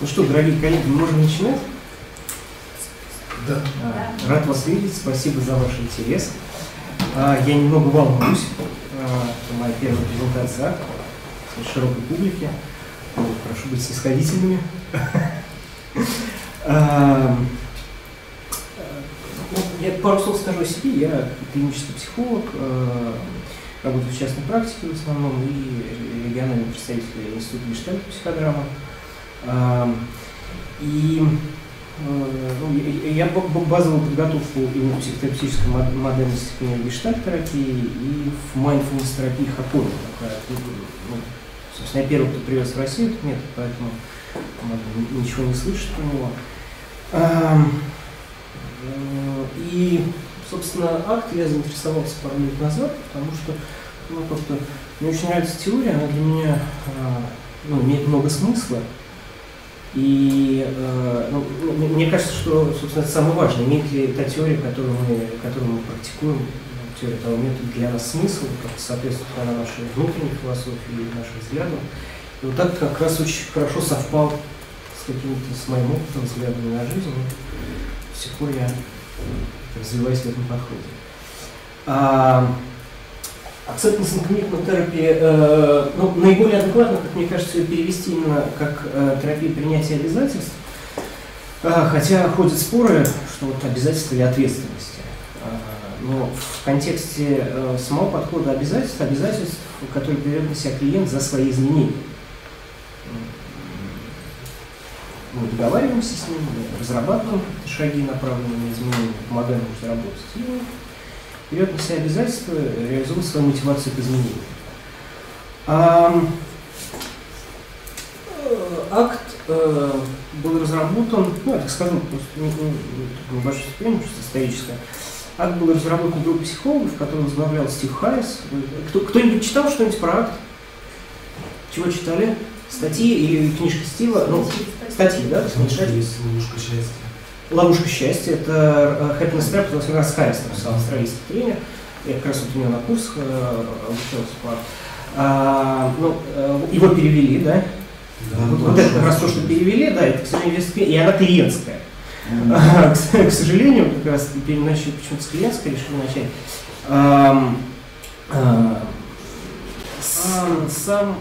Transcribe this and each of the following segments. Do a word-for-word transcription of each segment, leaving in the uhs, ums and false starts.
Ну что, дорогие коллеги, мы можем начинать? Да. Рад вас видеть, спасибо за ваш интерес. Я немного волнуюсь, это моя первая презентация широкой публике. Прошу быть снисходительными. Я пару слов скажу о себе. Я клинический психолог, работаю в частной практике в основном и региональный представитель Института Гештальт психодрамы. И ну, я базовую подготовку и в психотерапевтической модерности гештальт-терапии, и в mindfulness терапии Хакони. Ну, собственно, я первый, кто привез в Россию этот метод, поэтому ничего не слышит про него. И, собственно, акт я заинтересовался пару лет назад, потому что ну, как-то мне очень нравится теория, она для меня ну, имеет много смысла. И ну, мне кажется, что, собственно, это самое важное, имеет ли та теория, которую мы, которую мы практикуем, теория того метода для нас смысл, как соответствует она нашей внутренней философии и нашим взглядам. И вот так как раз очень хорошо совпал с каким-то, с моим опытом, взглядом на жизнь. И с тех пор я развиваюсь в этом подходе. А, Acceptance and Commitment Therapy, э, ну, наиболее адекватно, как мне кажется, ее перевести именно как э, терапия принятия обязательств, э, хотя ходят споры, что вот обязательства или ответственности. Э, но в контексте э, самого подхода обязательств, обязательств, которые берет на себя клиент за свои изменения. Мы договариваемся с ним, мы разрабатываем шаги, направленные на изменения, помогаем ему заработать. И берет на себя обязательства, реализует свою мотивацию к изменению. А, акт э, был разработан, ну, я так скажу, просто небольшое вступление, просто историческое. Акт был разработан группой психологов, который возглавлял Стив Харрис. Кто, кто-нибудь читал что-нибудь про акт? Чего читали? Статьи или книжка Стива? Ну, статьи, да? Есть «Ловушка счастья». «Ловушка счастья» — это Happiness Trap, потому что как раз Харрис написал, австралийский тренер. Я как раз вот у него на курсах обучался. А, ну, его перевели, да? Да, вот, вот это как раз то, что перевели, да, это, к сожалению, и она клиентская. Mm-hmm. К сожалению, как раз начали почему-то с клиентской, решили начать. А, а, сам, сам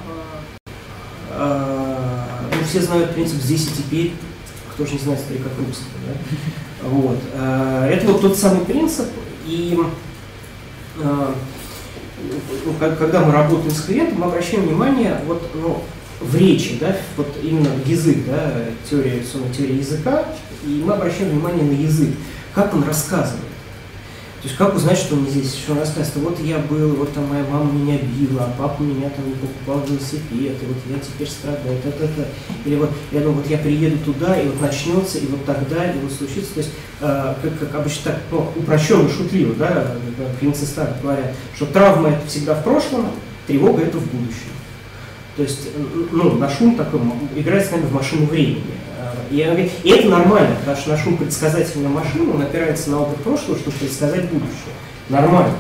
а, ну, все знают принцип «здесь и теперь». Кто же не знает старика Крупского, да? Вот. Это вот тот самый принцип, и ну, когда мы работаем с клиентом, мы обращаем внимание вот, ну, в речи, да, вот именно язык, да, теория, теория языка, и мы обращаем внимание на язык, как он рассказывает. То есть как узнать, что он не здесь, что он рассказывает, вот я был, вот там моя мама меня била, а папа меня там не покупал велосипед, и вот я теперь страдаю, это, это, или вот я думаю, вот я приеду туда, и вот начнется, и вот тогда, и вот случится. То есть, э, как, как обычно так, ну, упрощенно, шутливо, да, клиенты старых говорят, что травма это всегда в прошлом, тревога это в будущем. То есть, ну, наш ум такой играет с нами в машину времени. И, и это нормально, потому что наш ум предсказательная машина, он опирается на опыт прошлого, чтобы предсказать будущее. Нормально.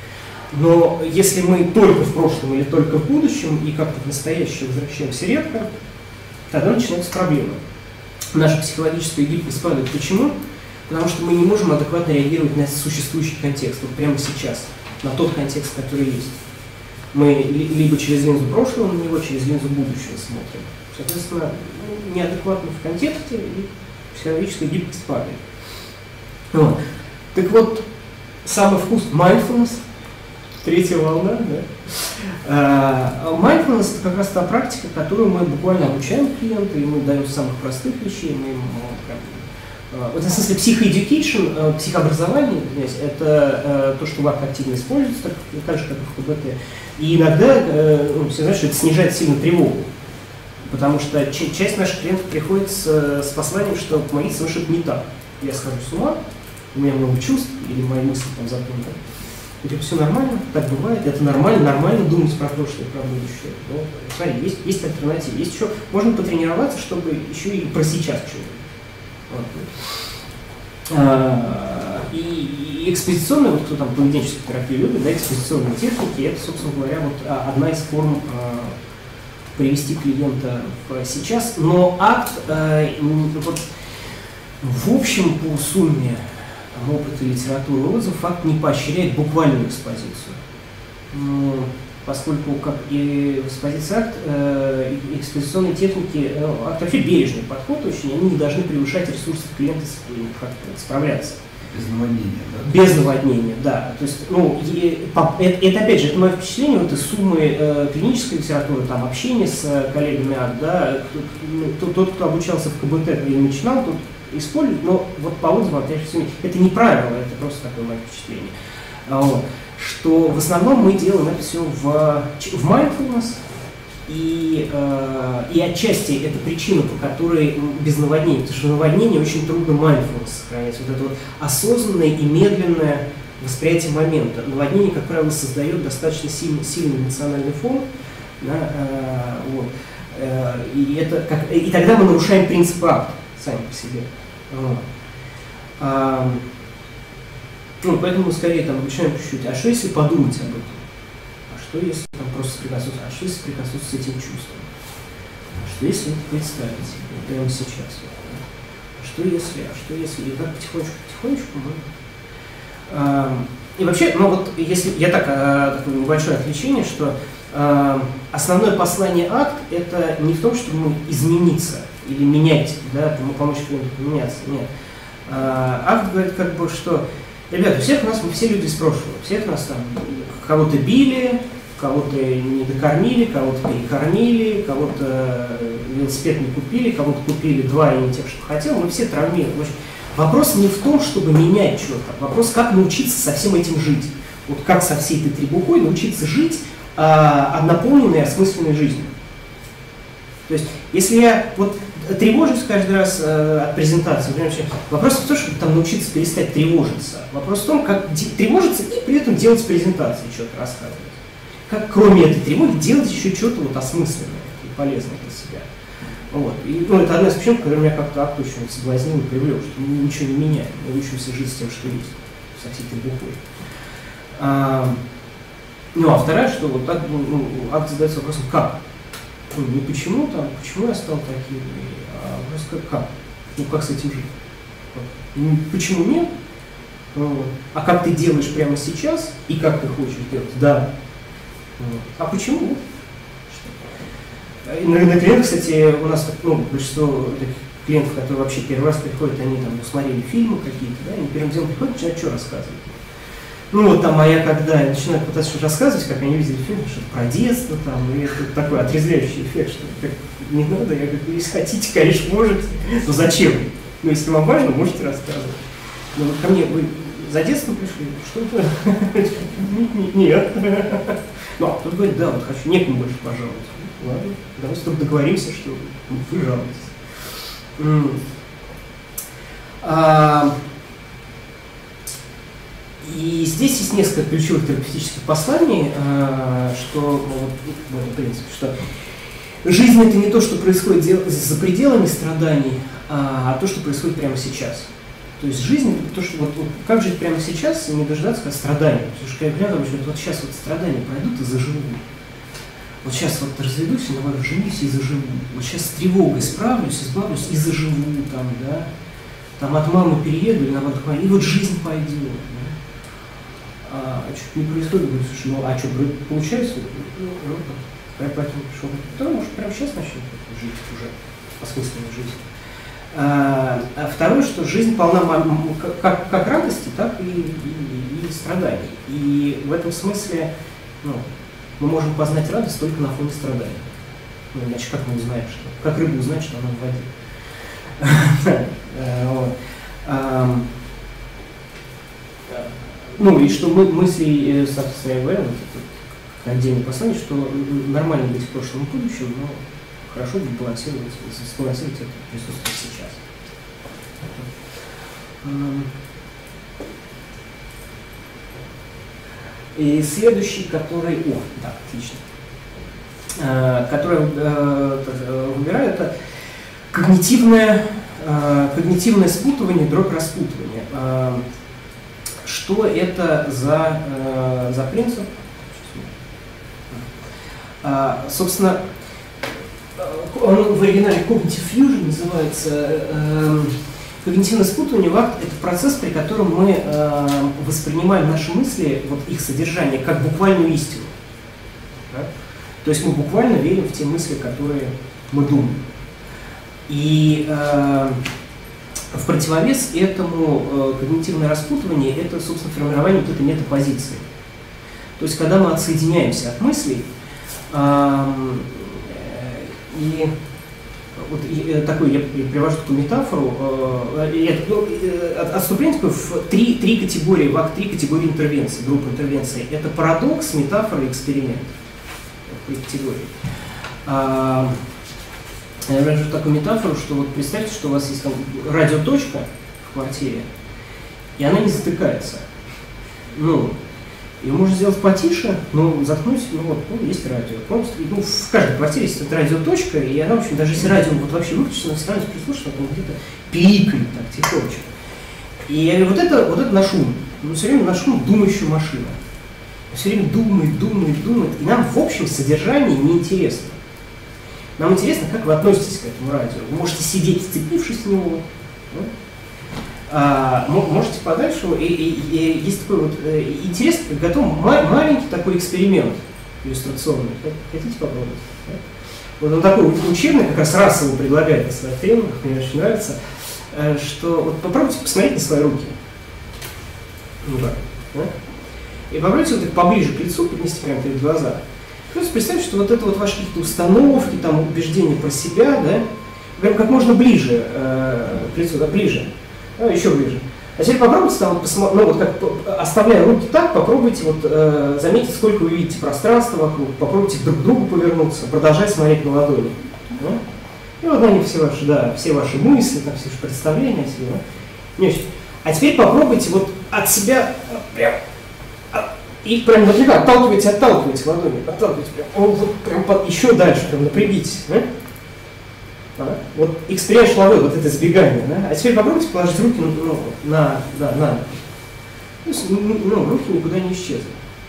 Но если мы только в прошлом или только в будущем, и как-то в настоящее возвращаемся редко, тогда начинаются проблемы. Наша психологическая гибкость падает. Почему? Потому что мы не можем адекватно реагировать на существующий контекст, вот прямо сейчас, на тот контекст, который есть. Мы либо через линзу прошлого на него, через линзу будущего смотрим. Соответственно, неадекватно в контексте, и психологическая гибкость падает. Вот. Так вот, самый вкус mindfulness, третья волна, да? Mindfulness — это как раз та практика, которую мы буквально обучаем клиента, и мы даем самых простых вещей, мы ему прям, вот, в смысле, психоэдюкейшн, психообразование, это то, что в акт активно используется, так, так же, как и в КБТ. И иногда, ну, все знают, что это снижает сильно тревогу. Потому что часть наших клиентов приходит с, с посланием, что помогите, потому что это не так. Я схожу с ума, у меня много чувств, или мои мысли там запомнят. Это все нормально, так бывает, это нормально, нормально думать про прошлое, про будущее. Но, смотри, есть, есть альтернатива, есть еще, можно потренироваться, чтобы еще и про сейчас что-нибудь. Вот. А, и, и экспозиционная, вот кто там поведенческую терапию любит, да, экспозиционные техники, это, собственно говоря, вот одна из форм привести клиента в сейчас, но акт, э, вот, в общем, по сумме там, опыта литературы отзывов, акт не поощряет буквальную экспозицию. Ну, поскольку, как и в экспозиции акт, э, экспозиционные техники, э, акт вообще бережный подход очень, они не должны превышать ресурсы клиента, как справляться. Без наводнения, да? Без наводнения, да. То есть, ну, и, по, это, это опять же, это мое впечатление, вот из суммы э, клинической литературы, там, общения с э, коллегами АКТ, да, тот, тот, кто обучался в КБТ и начинал, тот использует, но вот по отзывам, опять же, это не правило, это просто такое мое впечатление. Вот. Что в основном мы делаем это все в, в mindfulness, и, э, и отчасти это причина, по которой без наводнения, потому что в наводнении очень трудно mindfulness сохранять, вот это вот осознанное и медленное восприятие момента. Наводнение, как правило, создает достаточно сильный, сильный эмоциональный фон, да, э, вот, э, и, это как, и тогда мы нарушаем принципы акта сами по себе. Вот. А, ну, поэтому мы скорее там обучаем чуть-чуть, а что если подумать об этом? А что если там просто соприкоснуться? А что если соприкоснуться с этим чувством? А что если это представить себе прямо сейчас? А что если? А что если? И так потихонечку, потихонечку мы... А, и вообще, ну вот, если я так, а, такое небольшое отвлечение, что а, основное послание акт это не в том, чтобы мы измениться или менять, да, помочь клиенту поменяться, нет. А, акт говорит как бы, что ребята, у всех нас, мы все люди из прошлого, всех нас там, кого-то били, кого-то не докормили, кого-то перекормили, кого-то велосипед не купили, кого-то купили два и не тех, что хотел, мы все травмированы. Вопрос не в том, чтобы менять что-то, вопрос, как научиться со всем этим жить. Вот как со всей этой требухой научиться жить а, наполненной, осмысленной жизнью. То есть, если я вот тревожусь каждый раз э, от презентации, например, вопрос в том, чтобы там научиться перестать тревожиться. Вопрос в том, как тревожиться и при этом делать презентации, что-то рассказывать. Как кроме этой тревоги делать еще что-то вот осмысленное и полезное для себя. Вот. И, ну, это одна из причин, которая меня как-то акт очень соблазнил и привлек, что мы ничего не меняем, мы учимся жить с тем, что есть, со всей требухой. А, ну, а вторая, что вот так, ну, акт задается вопросом, как? Ну, не почему там, почему я стал таким, а просто как? Ну, как с этим жить? Вот. Почему нет? Вот. А как ты делаешь прямо сейчас и как ты хочешь делать? Да. Вот. А почему? На, на клиентах, кстати, у нас ну, большинство таких клиентов, которые вообще первый раз приходят, они там смотрели фильмы какие-то, да, они первым делом приходят, начинают что рассказывать. Ну вот там, а я когда начинаю пытаться что-то рассказывать, как они видели фильм, что-то про детство там, и это такой отрезвляющий эффект, что как, не надо, я говорю, если хотите, конечно, можете, но зачем? Ну если вам важно, можете рассказывать. Но вот ко мне, вы за детство пришли, что-то? Нет. Ну, а кто-то говорит, да, вот хочу, некому больше пожаловать. Ладно, давайте только договоримся, что вы жалуетесь. А, и здесь есть несколько ключевых терапевтических посланий, а, что, вот, в принципе, что жизнь это не то, что происходит за пределами страданий, а то, что происходит прямо сейчас. То есть жизнь это то, что вот, вот как жить прямо сейчас и не дождаться как страдания. Потому что когда я говорю, вот сейчас вот страдания пройдут и заживу. Вот сейчас вот разведусь, наоборот, женюсь и заживу. Вот сейчас с тревогой справлюсь, избавлюсь и заживу там, да. Там от мамы перееду, или наоборот, и вот жизнь пойдет. Да? А, а что-то не происходит, говорю, слушай, ну а что, получается? Ну, ну, поэтому пришел. Да, может, прямо сейчас начнем жить уже, осмысленную жизнь. А, а второе, что жизнь полна как, как радости, так и, и, и страданий. И в этом смысле, ну, мы можем познать радость только на фоне страданий. Ну, иначе как мы узнаем, что? Как рыба узнает, что она в воде? Ну и что мы мысли с АВ, отдельное послание, что нормально быть в прошлом и будущем, но хорошо бы балансировать, сбалансировать это присутствие сейчас. И следующий, который, о, да, отлично, э, который э, выбираю, это когнитивное, э, когнитивное спутывание, дробь распутывания. Э, что это за, э, за принцип? Э, собственно, он в оригинале Cognitive Fusion называется. Э, когнитивное спутывание — это процесс, при котором мы э, воспринимаем наши мысли, вот их содержание, как буквальную истину. Да? То есть мы буквально верим в те мысли, которые мы думаем. И э, в противовес этому э, когнитивное распутывание — это, собственно, формирование вот этой метапозиции. То есть когда мы отсоединяемся от мыслей, э, и вот и, такой, я привожу такую метафору, э, я, ну, отступление такое в три, три категории, в три категории интервенций, группы интервенций. Это парадокс, метафора и эксперимент. Три категории. А, я привожу такую метафору, что вот представьте, что у вас есть там радиоточка в квартире, и она не затыкается. Ну, ее можно сделать потише, но заткнуть, ну вот, ну, есть радио. Ну, в каждой квартире есть эта радиоточка, и она, в общем, даже если радио вот вообще выключено, все равно прислушивается, там где-то пиликает так тихонечко. И я говорю, вот это, вот это наш ум. Мы все время наш ум думающая машина. Все время думает, думает, думает, и нам в общем содержании неинтересно. Нам интересно, как вы относитесь к этому радио. Вы можете сидеть, вцепившись в него, да? А, можете подальше, и, и, и есть такой вот э, интересный, готов ма- маленький такой эксперимент иллюстрационный. Хотите попробовать? Да? Вот он такой учебный, как раз раз его предлагает на своих тренингах, мне очень нравится, э, что вот попробуйте посмотреть на свои руки. Ну так, да? И попробуйте вот их поближе к лицу поднести прямо перед глаза. Просто представьте, что вот это вот ваши какие-то установки, там, убеждения про себя, да, прям как можно ближе э, к лицу, да, ближе. Ну, еще ближе. А теперь попробуйте, там, посмо... ну, вот как, оставляя руки так, попробуйте вот, э, заметить, сколько вы видите пространства вокруг, попробуйте друг к другу повернуться, продолжая смотреть на ладони. Да? И вот они все ваши, да, все ваши мысли, там, все ваши представления. Все, да? Не, а теперь попробуйте вот от себя прям, от, и прям вот отталкивайте, отталкивайте ладони, отталкивайте прям, вот, прям под, еще дальше, прям напрягитесь. Да? А? Вот эксперимент шла вот это сбегание, да? А теперь попробуйте положить руки ну, на, да, на руки. То есть, ну, руки никуда не исчезнут.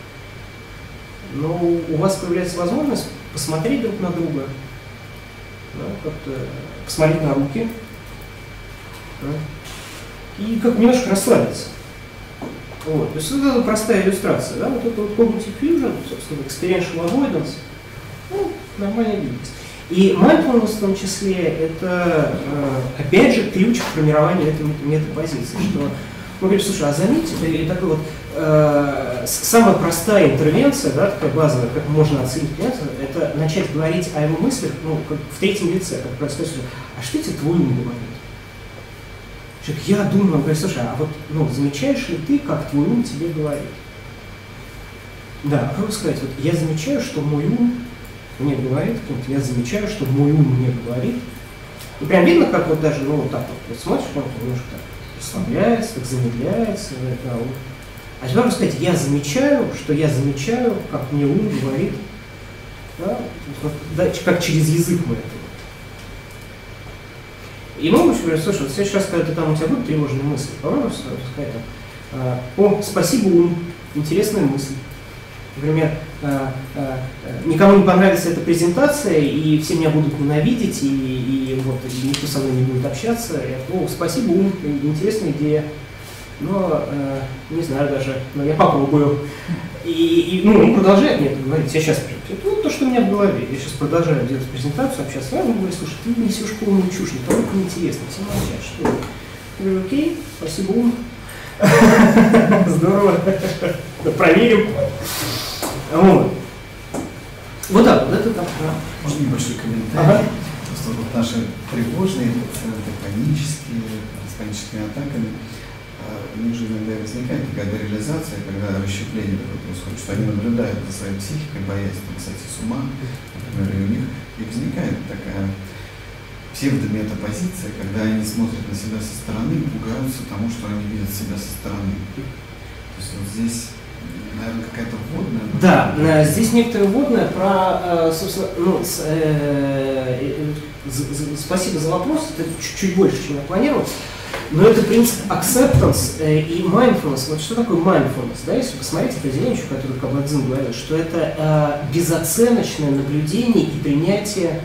Но у вас появляется возможность посмотреть друг на друга, да, как-то посмотреть на руки, да, и как немножко расслабиться. Вот. То есть это простая иллюстрация, да? Вот это вот Cognitive Fusion, собственно, Experiential Avoidance, ну, нормальная гибкость. И mindfulness в том числе это, опять же, ключ к формированию этой метапозиции, что мы говорим, слушай, а заметьте, и такой вот э, самая простая интервенция, да, такая базовая, как можно оценить, это начать говорить о его мыслях, ну, как в третьем лице, как происходит, а что тебе твой ум говорит? Человек, я думаю, он говорит, слушай, а вот, ну, замечаешь ли ты, как твой ум тебе говорит? Да, а как сказать, вот я замечаю, что мой ум мне говорит, я замечаю, что мой ум мне говорит. И прям видно, как вот даже, ну, вот так вот, вот смотришь, он немножко так расслабляется, так замедляется. Да, вот. А теперь можно сказать, я замечаю, что я замечаю, как мне ум говорит, да, вот, да, как через язык мы это. И мы очень говорим, слушай, вот сейчас, когда ты там, у тебя будут тревожные мысли, попробуй сказать, там, о, спасибо, ум, интересная мысль. Например, никому не понравится эта презентация, и все меня будут ненавидеть, и, и, вот, и никто со мной не будет общаться. Я, о, спасибо, ум, интересная идея. Но, не знаю даже, но я попробую. И, и ну, он продолжает мне это говорить. Я сейчас, ну, то, что у меня в голове. Я сейчас продолжаю делать презентацию, общаться. Я говорю, слушай, ты несешь полную чушь, никому это не интересно, все молчат. Что? Я говорю, окей, спасибо, ум. Здорово. Проверим. Вот. Вот так, вот это так. Можно небольшой комментарий? Ага. Просто вот наши тревожные пациенты, панические, с паническими атаками, у них же иногда возникает такая реализация, когда расщепление такое происходит, что они наблюдают за своей психикой, боясь, там, кстати, с ума, например, и у них и возникает такая псевдометапозиция, когда они смотрят на себя со стороны и пугаются тому, что они видят себя со стороны. То есть вот здесь, наверное, какая-то вводная. Да, э, здесь некоторая вводная про, э, собственно, ну, с, э, э, з, з, спасибо за вопрос, это чуть-чуть больше, чем я планировал, но это принцип acceptance э, и mindfulness. Вот что такое mindfulness? Да, если посмотреть определение, которое Кабадзин говорил, что это э, безоценочное наблюдение и принятие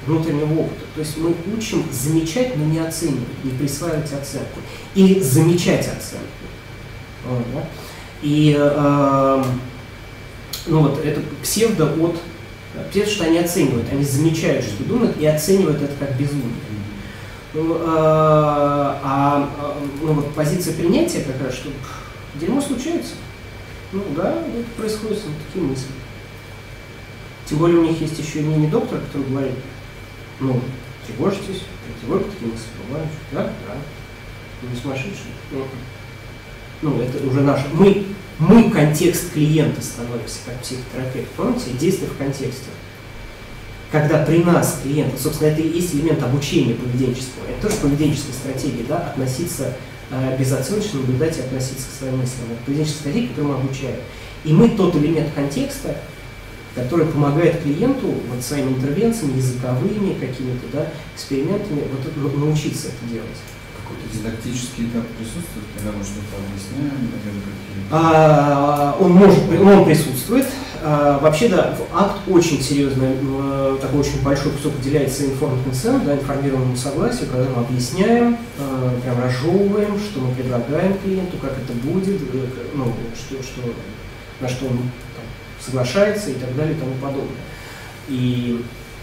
внутреннего опыта. То есть мы учим замечать, но не оценивать, не присваивать оценку. Или замечать оценку. Вот, да? И э, ну вот это псевдо от... Псевдо, что они оценивают, они замечают, что думают, и оценивают это как безумие. Ну, э, а ну, вот позиция принятия как раз, что дерьмо случается. Ну да, это происходит, вот такие мысли. Тем более у них есть еще мнение доктора, который говорит, ну, тревожитесь, тревожитесь, такие мысли бывают. Да, да. Вы не сумасшедшие. Ну, это уже наш. Мы, мы контекст клиента становимся как психотерапевт. Помните, действие в контексте. Когда при нас клиент, собственно, это и есть элемент обучения поведенческого. Это тоже поведенческая стратегия, да, относиться э, безоценочно, наблюдать и относиться к своим мыслям. Это поведенческая стратегия, которую мы обучаем. И мы тот элемент контекста, который помогает клиенту вот своими интервенциями, языковыми какими-то, да, экспериментами вот, научиться это делать. Какой-то дидактический этап присутствует, когда мы что-то объясняем, наверное, какие-то... А, он может, он присутствует. А, вообще, да, в акт очень серьезный, такой очень большой кусок уделяется informed consent, да, информированному согласию, когда мы объясняем, прям разжевываем, что мы предлагаем клиенту, как это будет, ну, что, что, на что он там соглашается и так далее и тому подобное. И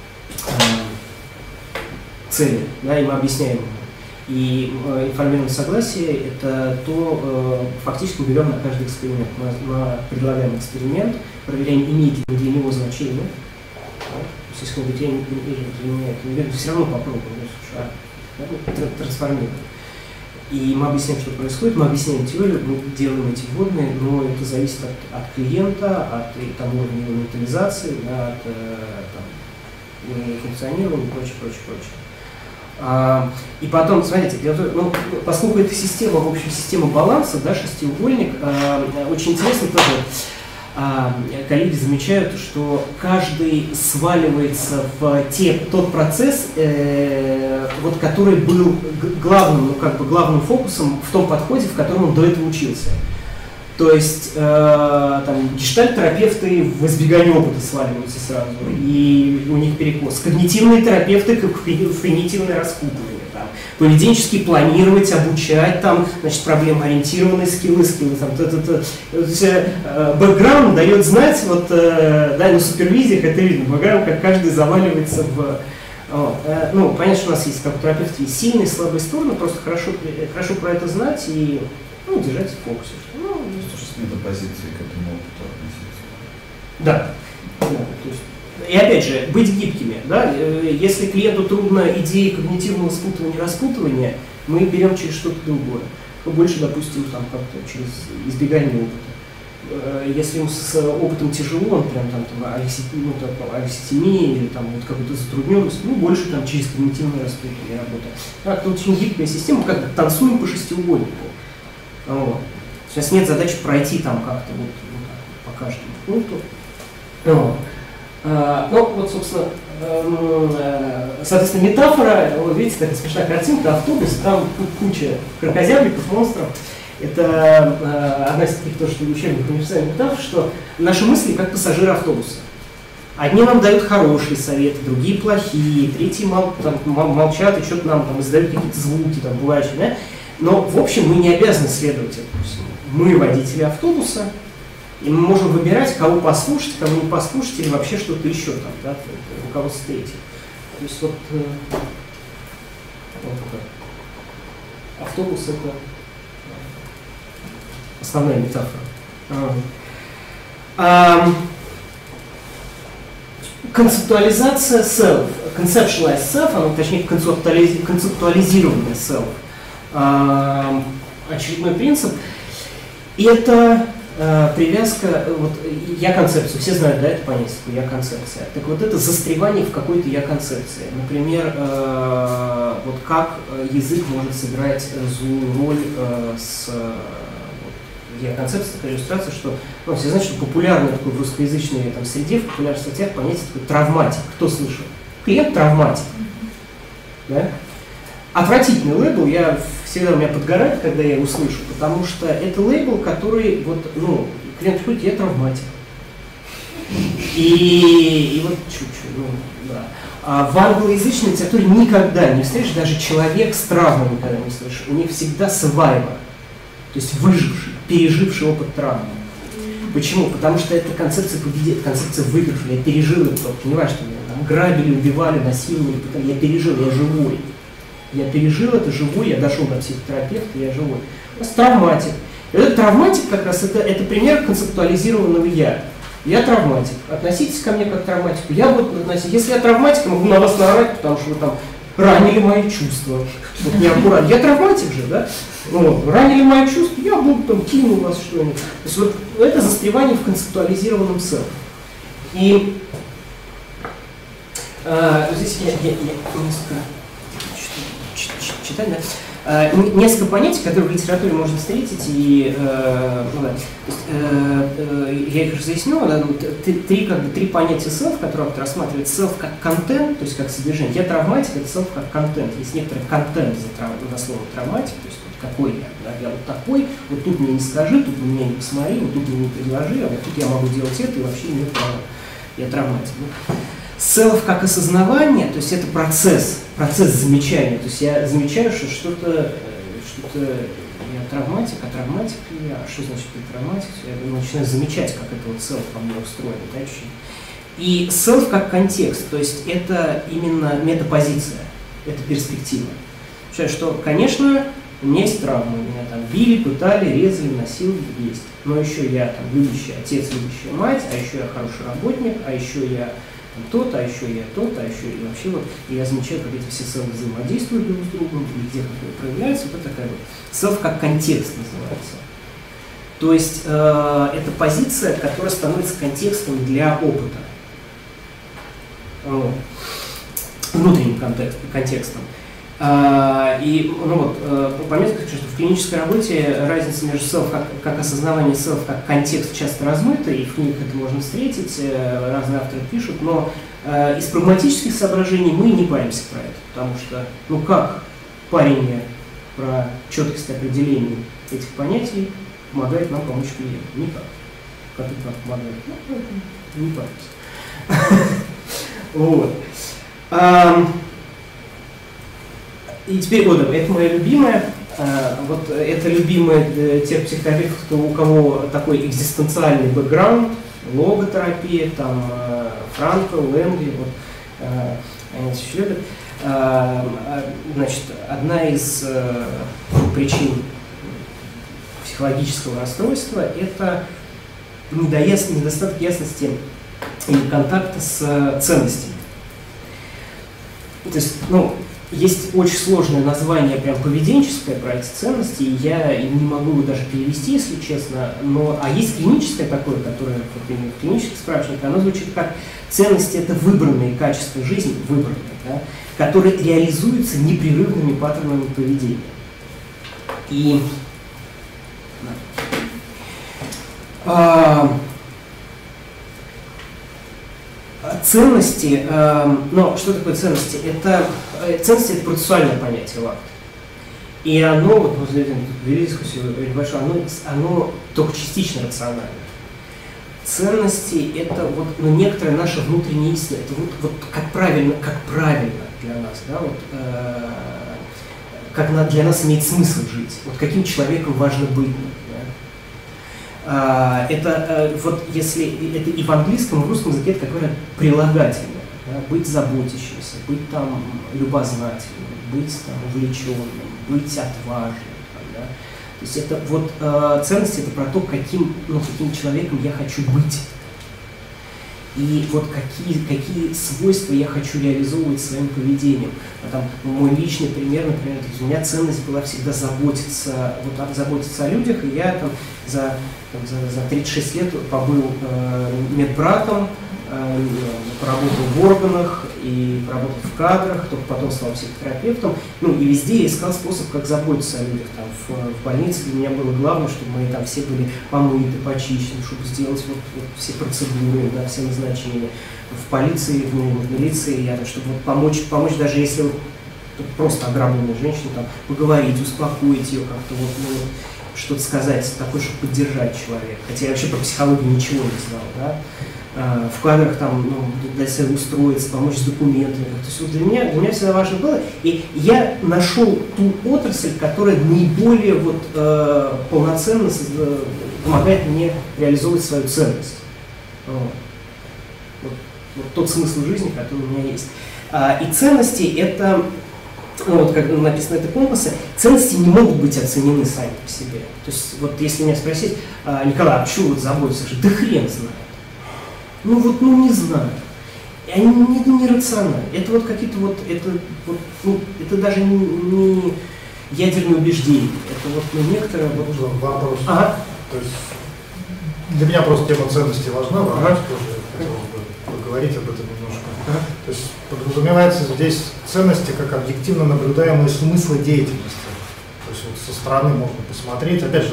э, цели, да, и мы объясняем. И э, информированное согласие – это то, э, фактически мы берем на каждый эксперимент. Мы, мы предлагаем эксперимент, проверяем, имеет ли для него значение. Да? То есть, если он говорит, я не, для меня это не верю, все равно попробуем, да, да, трансформируем. И мы объясняем, что происходит, мы объясняем теорию, мы делаем эти вводные, но это зависит от, от клиента, от там, уровня его ментализации, да, от там, уровня функционирования и прочее, прочее, прочее. А, и потом, смотрите, ну, поскольку это система, в общем, система баланса, да, шестиугольник, а, очень интересно тоже, а, коллеги замечают, что каждый сваливается в те, тот процесс, э, вот, который был главным, ну, как бы главным фокусом в том подходе, в котором он до этого учился. То есть э, там, гештальт-терапевты в избегании опыта сваливаются сразу, и у них перекос. Когнитивные терапевты в когнитивное раскупывание. Там, поведенчески планировать, обучать, там, значит, проблемоориентированные скиллы, скиллы. Там, т -т -т. То есть, э, бэкграунд дает знать, вот, э, да, на супервизиях это видно, бэкграунд, как каждый заваливается в... Вот. Э, ну, понятно, что у нас есть, как у терапевта, есть сильные и слабые стороны, просто хорошо, хорошо про это знать и, ну, держать в фокусе. Ну, с метапозиции к этому опыту относиться. Да. Да. То есть, и опять же, быть гибкими. Да? Если клиенту трудно идеи когнитивного спутывания, распутывания, мы берем через что-то другое. Ну, больше, допустим, там как-то через избегание опыта. Если ему с опытом тяжело, он прям там, там алекситимия или там вот какую-то затрудненность, ну, больше там через когнитивное распутывание работа. Так, это очень гибкая система, как танцуем по шестиугольнику. Вот. Сейчас нет задачи пройти там как-то вот, вот по каждому пункту. Вот. А, ну, вот, собственно, э, соответственно, метафора, вот видите, такая смешная картинка, автобус, там куча крокозябликов, монстров. Это э, одна из таких тоже учебных универсальных метафор, что наши мысли как пассажиры автобуса. Одни нам дают хорошие советы, другие плохие, третьи мол, там, молчат и что-то нам там издают какие-то звуки, там, бывающие, да? Но, в общем, мы не обязаны следовать этому всему. Мы водители автобуса, и мы можем выбирать, кого послушать, кого не послушать, или вообще что-то еще там, да, руководство третьих. То есть вот, э, вот автобус — это основная метафора. А, концептуализация self, conceptualized self, а, точнее концептуализ, концептуализированное self. А, очередной принцип. Это э, привязка, вот я-концепцию, все знают, да, это понятие, я-концепция. Так вот это застревание в какой-то я-концепции. Например, э, вот как язык может сыграть злую роль э, с э, вот, я-концепцией, такая иллюстрация, что, ну, все знают, что популярное такое в русскоязычной там, среде, в популярных статьях понятие такое травматик. Кто слышал? Клиент травматик. Да? Отвратительный лейбл, я всегда у меня подгорает, когда я его слышу, потому что это лейбл, который, вот, ну, клиент приходит, я травматик. И, и вот чуть-чуть, ну, да. А в англоязычной литературе никогда не встретишь, даже человек с травмой никогда не слышишь. У них всегда survivor, то есть выживший, переживший опыт травмы. Почему? Потому что это концепция победителя, концепция выигрыша. Я пережил это, понимаешь, что меня там грабили, убивали, насиловали, потом я пережил, я живой. Я пережил это, живой, я дошел до психотерапевта, я живой. У нас травматик. И этот травматик как раз это, это пример концептуализированного я. Я травматик. Относитесь ко мне как к травматику. Я буду относиться. Если я травматик, могу на вас наорать, потому что вы там ранили мои чувства. Вот неаккуратно. Я травматик же, да? Вот. Ранили мои чувства, я буду там кину вас что-нибудь. То есть вот это застревание в концептуализированном селфе. И э, здесь я, я, я несколько читаю, да? Uh, несколько понятий, которые в литературе можно встретить, и uh, ну, да, то есть, uh, uh, я их уже разъяснил, да, ну, три, как бы, три понятия self, которые автор рассматривает: self как контент, то есть как содержание. Я травматик, это self как контент. Есть некоторый контент за, трав... за слово травматик, то есть вот какой я, да, я вот такой, вот тут мне не скажи, тут на меня не посмотри, вот тут мне не предложи, а вот тут я могу делать это и вообще не права. Я травматик. Да? Self как осознавание, то есть это процесс, процесс замечания. То есть я замечаю, что что-то, что-то я травматик, а травматик я, а что значит я травматик? Я начинаю замечать, как это вот self по мне устроено. Да, и self как контекст, то есть это именно метапозиция, это перспектива. Что, конечно, у меня есть травмы, меня там били, пытали, резали, насиловали, есть. Но еще я там любящий отец, любящая мать, а еще я хороший работник, а еще я то-то, а еще я то-то, а еще и вообще вот, и я замечаю, как эти все селфы взаимодействуют друг с другом, и где какое проявляется, вот такая вот. Селф как контекст называется. То есть э, это позиция, которая становится контекстом для опыта. Вот. Внутренним контекст, контекстом. Uh, и ну вот, uh, пометка, что в клинической работе разница между self как, как осознавание self как контекст часто размыта, и в книгах это можно встретить, uh, разные авторы пишут, но uh, из прагматических соображений мы не паримся про это, потому что, ну как парение про четкость определений этих понятий помогает нам помочь клиенту? Никак. Как это нам помогает? Ну, не паримся. Вот. И теперь, вот, это моя любимая, вот это любимая тех психотерапевтов, у кого такой экзистенциальный бэкграунд, логотерапия, там, Франкл, Лэнгли, вот, они это очень любят. Значит, одна из причин психологического расстройства – это недостаток ясности и контакта с ценностями. То есть, ну, есть очень сложное название, прям поведенческое про эти ценности, и я не могу его даже перевести, если честно, но, а есть клиническое такое, которое в клинических справочниках, оно звучит как: ценности – это выбранные качества жизни, выбранные, да, которые реализуются непрерывными паттернами поведения. И а, ценности, э, но что такое ценности? Это, ценности – это процессуальное понятие в акте. И оно, вот мы ввели дискуссию небольшую, оно, оно только частично рационально. Ценности – это вот, ну, некоторая наша внутренняя истина, это вот, вот как правильно, как правильно для нас, да, вот, э, как на, для нас имеет смысл жить, вот каким человеком важно быть. Uh, это uh, вот если это и в английском, и в русском языке это какое-то прилагательное, да, быть заботящимся, быть там любознательным, быть там увлеченным, быть отважным, да. То есть это вот uh, ценности — это про то, каким, ну, каким человеком я хочу быть. И вот какие, какие свойства я хочу реализовывать своим поведением. А там, мой личный пример, например, у меня ценность была всегда заботиться, вот, заботиться о людях, и я там за, там, за, за тридцать шесть лет побыл э, медбратом, э, поработал в органах и поработал в кадрах, только потом стал психотерапевтом. Ну и везде я искал способ, как заботиться о людях. Там, в, в больнице для меня было главное, чтобы мы там все были помыты, почищены, чтобы сделать вот, вот все процедуры, да, все назначения. В полиции, в, в милиции, я, чтобы вот, помочь, помочь, даже если вот, просто ограбленная женщина, там, поговорить, успокоить ее как-то, вот, ну, что-то сказать такое, чтобы поддержать человека. Хотя я вообще про психологию ничего не знал, да. в кадрах там, ну, дать себе устроиться, помочь с документами. То есть вот для меня, для меня всегда важно было, и я нашел ту отрасль, которая наиболее вот, э, полноценно э, помогает мне реализовывать свою ценность. Вот. Вот, вот тот смысл жизни, который у меня есть. А, и ценности это, ну, вот как написано, это компасы, ценности не могут быть оценены сами по себе. То есть вот если меня спросить, Николай, а почему вот заботиться? Да хрен знает. Ну вот, ну не знаю. Они не, ну, не рациональны. Это вот какие-то вот, это, вот, ну, это даже не, не ядерные убеждения. Это вот ну, некоторые... Вот... Вопрос. Ага. То есть для меня просто тема ценностей важна, ага. Тоже хотелось бы поговорить об этом немножко. Ага. То есть подразумевается здесь ценности как объективно наблюдаемые смыслы деятельности. То есть вот со стороны можно посмотреть. Опять же,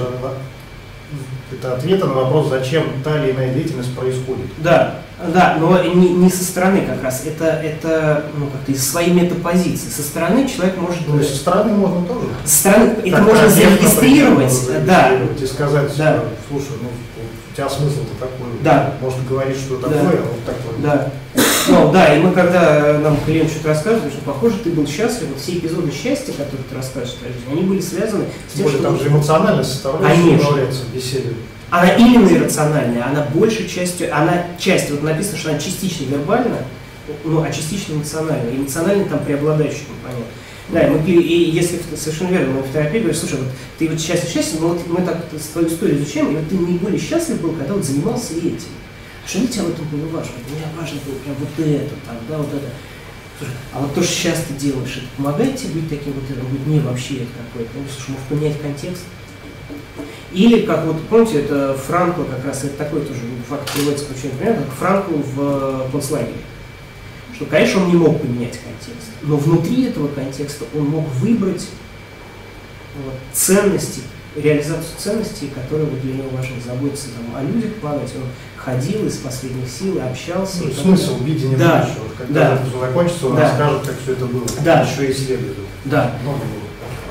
это ответы на вопрос, зачем та или иная деятельность происходит. Да, да, но не, не со стороны как раз. Это, это ну, как-то из своей метапозиции. Со стороны человек может... Ну, со стороны можно тоже. Со стороны так, это можно зарегистрировать. Да. И сказать, да. Слушай, ну у тебя смысл-то такой. Да. Может говорить, что такое, да. а вот такое. Да. Ну да, и мы когда нам клиент что-то рассказывает, что похоже, ты был счастлив, вот все эпизоды счастья, которые ты рассказываешь в твоей жизни, они были связаны с тем, более, что... Там же эмоциональная составляющая добавляется в беседе. Она именно иррациональная, она большей частью, она часть, вот написано, что она частично вербальна, ну, а частично эмоциональная. Эмоциональный там преобладающий компонент. Да, и, мы, и если совершенно верно, мы в терапии говорим, слушай, вот ты вот счастлив, счастлив, но вот мы так твою историю изучаем, и вот ты наиболее счастлив был, когда вот занимался этим. Что для тебя в этом было важно? Для меня важно было прям вот это, там, да, вот это. Слушай, а вот то, что сейчас ты делаешь, это помогает тебе быть таким вот, это будет не вообще это какое-то, ну, слушай, может поменять контекст? Или, как вот, помните, это Франкл как раз, это такой тоже факт приводится к очень примеру, как Франкл в концлагере. Что, конечно, он не мог поменять контекст, но внутри этого контекста он мог выбрать вот, ценности, реализацию ценностей, которые вот для него важны, заботиться там, о людях, плавать. Он ходил из последних сил, общался. Ну, и смысл видения да. будущего. Когда это да. закончится, он да. расскажет, как все это было. Да. Еще и исследует. Да. Много было.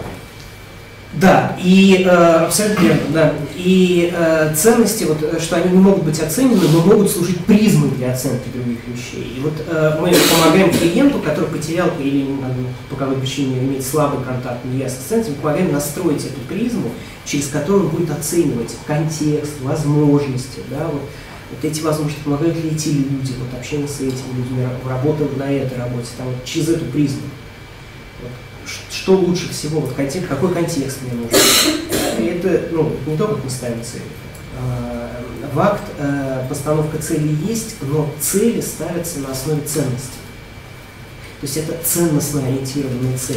Да, и э, абсолютно верно, да. И э, ценности, вот, что они не могут быть оценены, но могут служить призмой для оценки других вещей. И вот э, мы помогаем клиенту, который потерял или по какой причине имеет слабый контакт, неясно с ценностями, помогаем настроить эту призму, через которую он будет оценивать контекст, возможности, да, вот, вот эти возможности, помогают ли эти люди, вот, общение с этими людьми, работа на этой работе, там, вот, через эту призму. Вот. Что лучше всего, вот контекст, какой контекст мне нужен. И это ну, не то, как мы ставим цели. В акт постановка цели есть, но цели ставятся на основе ценностей. То есть это ценностно ориентированные цели.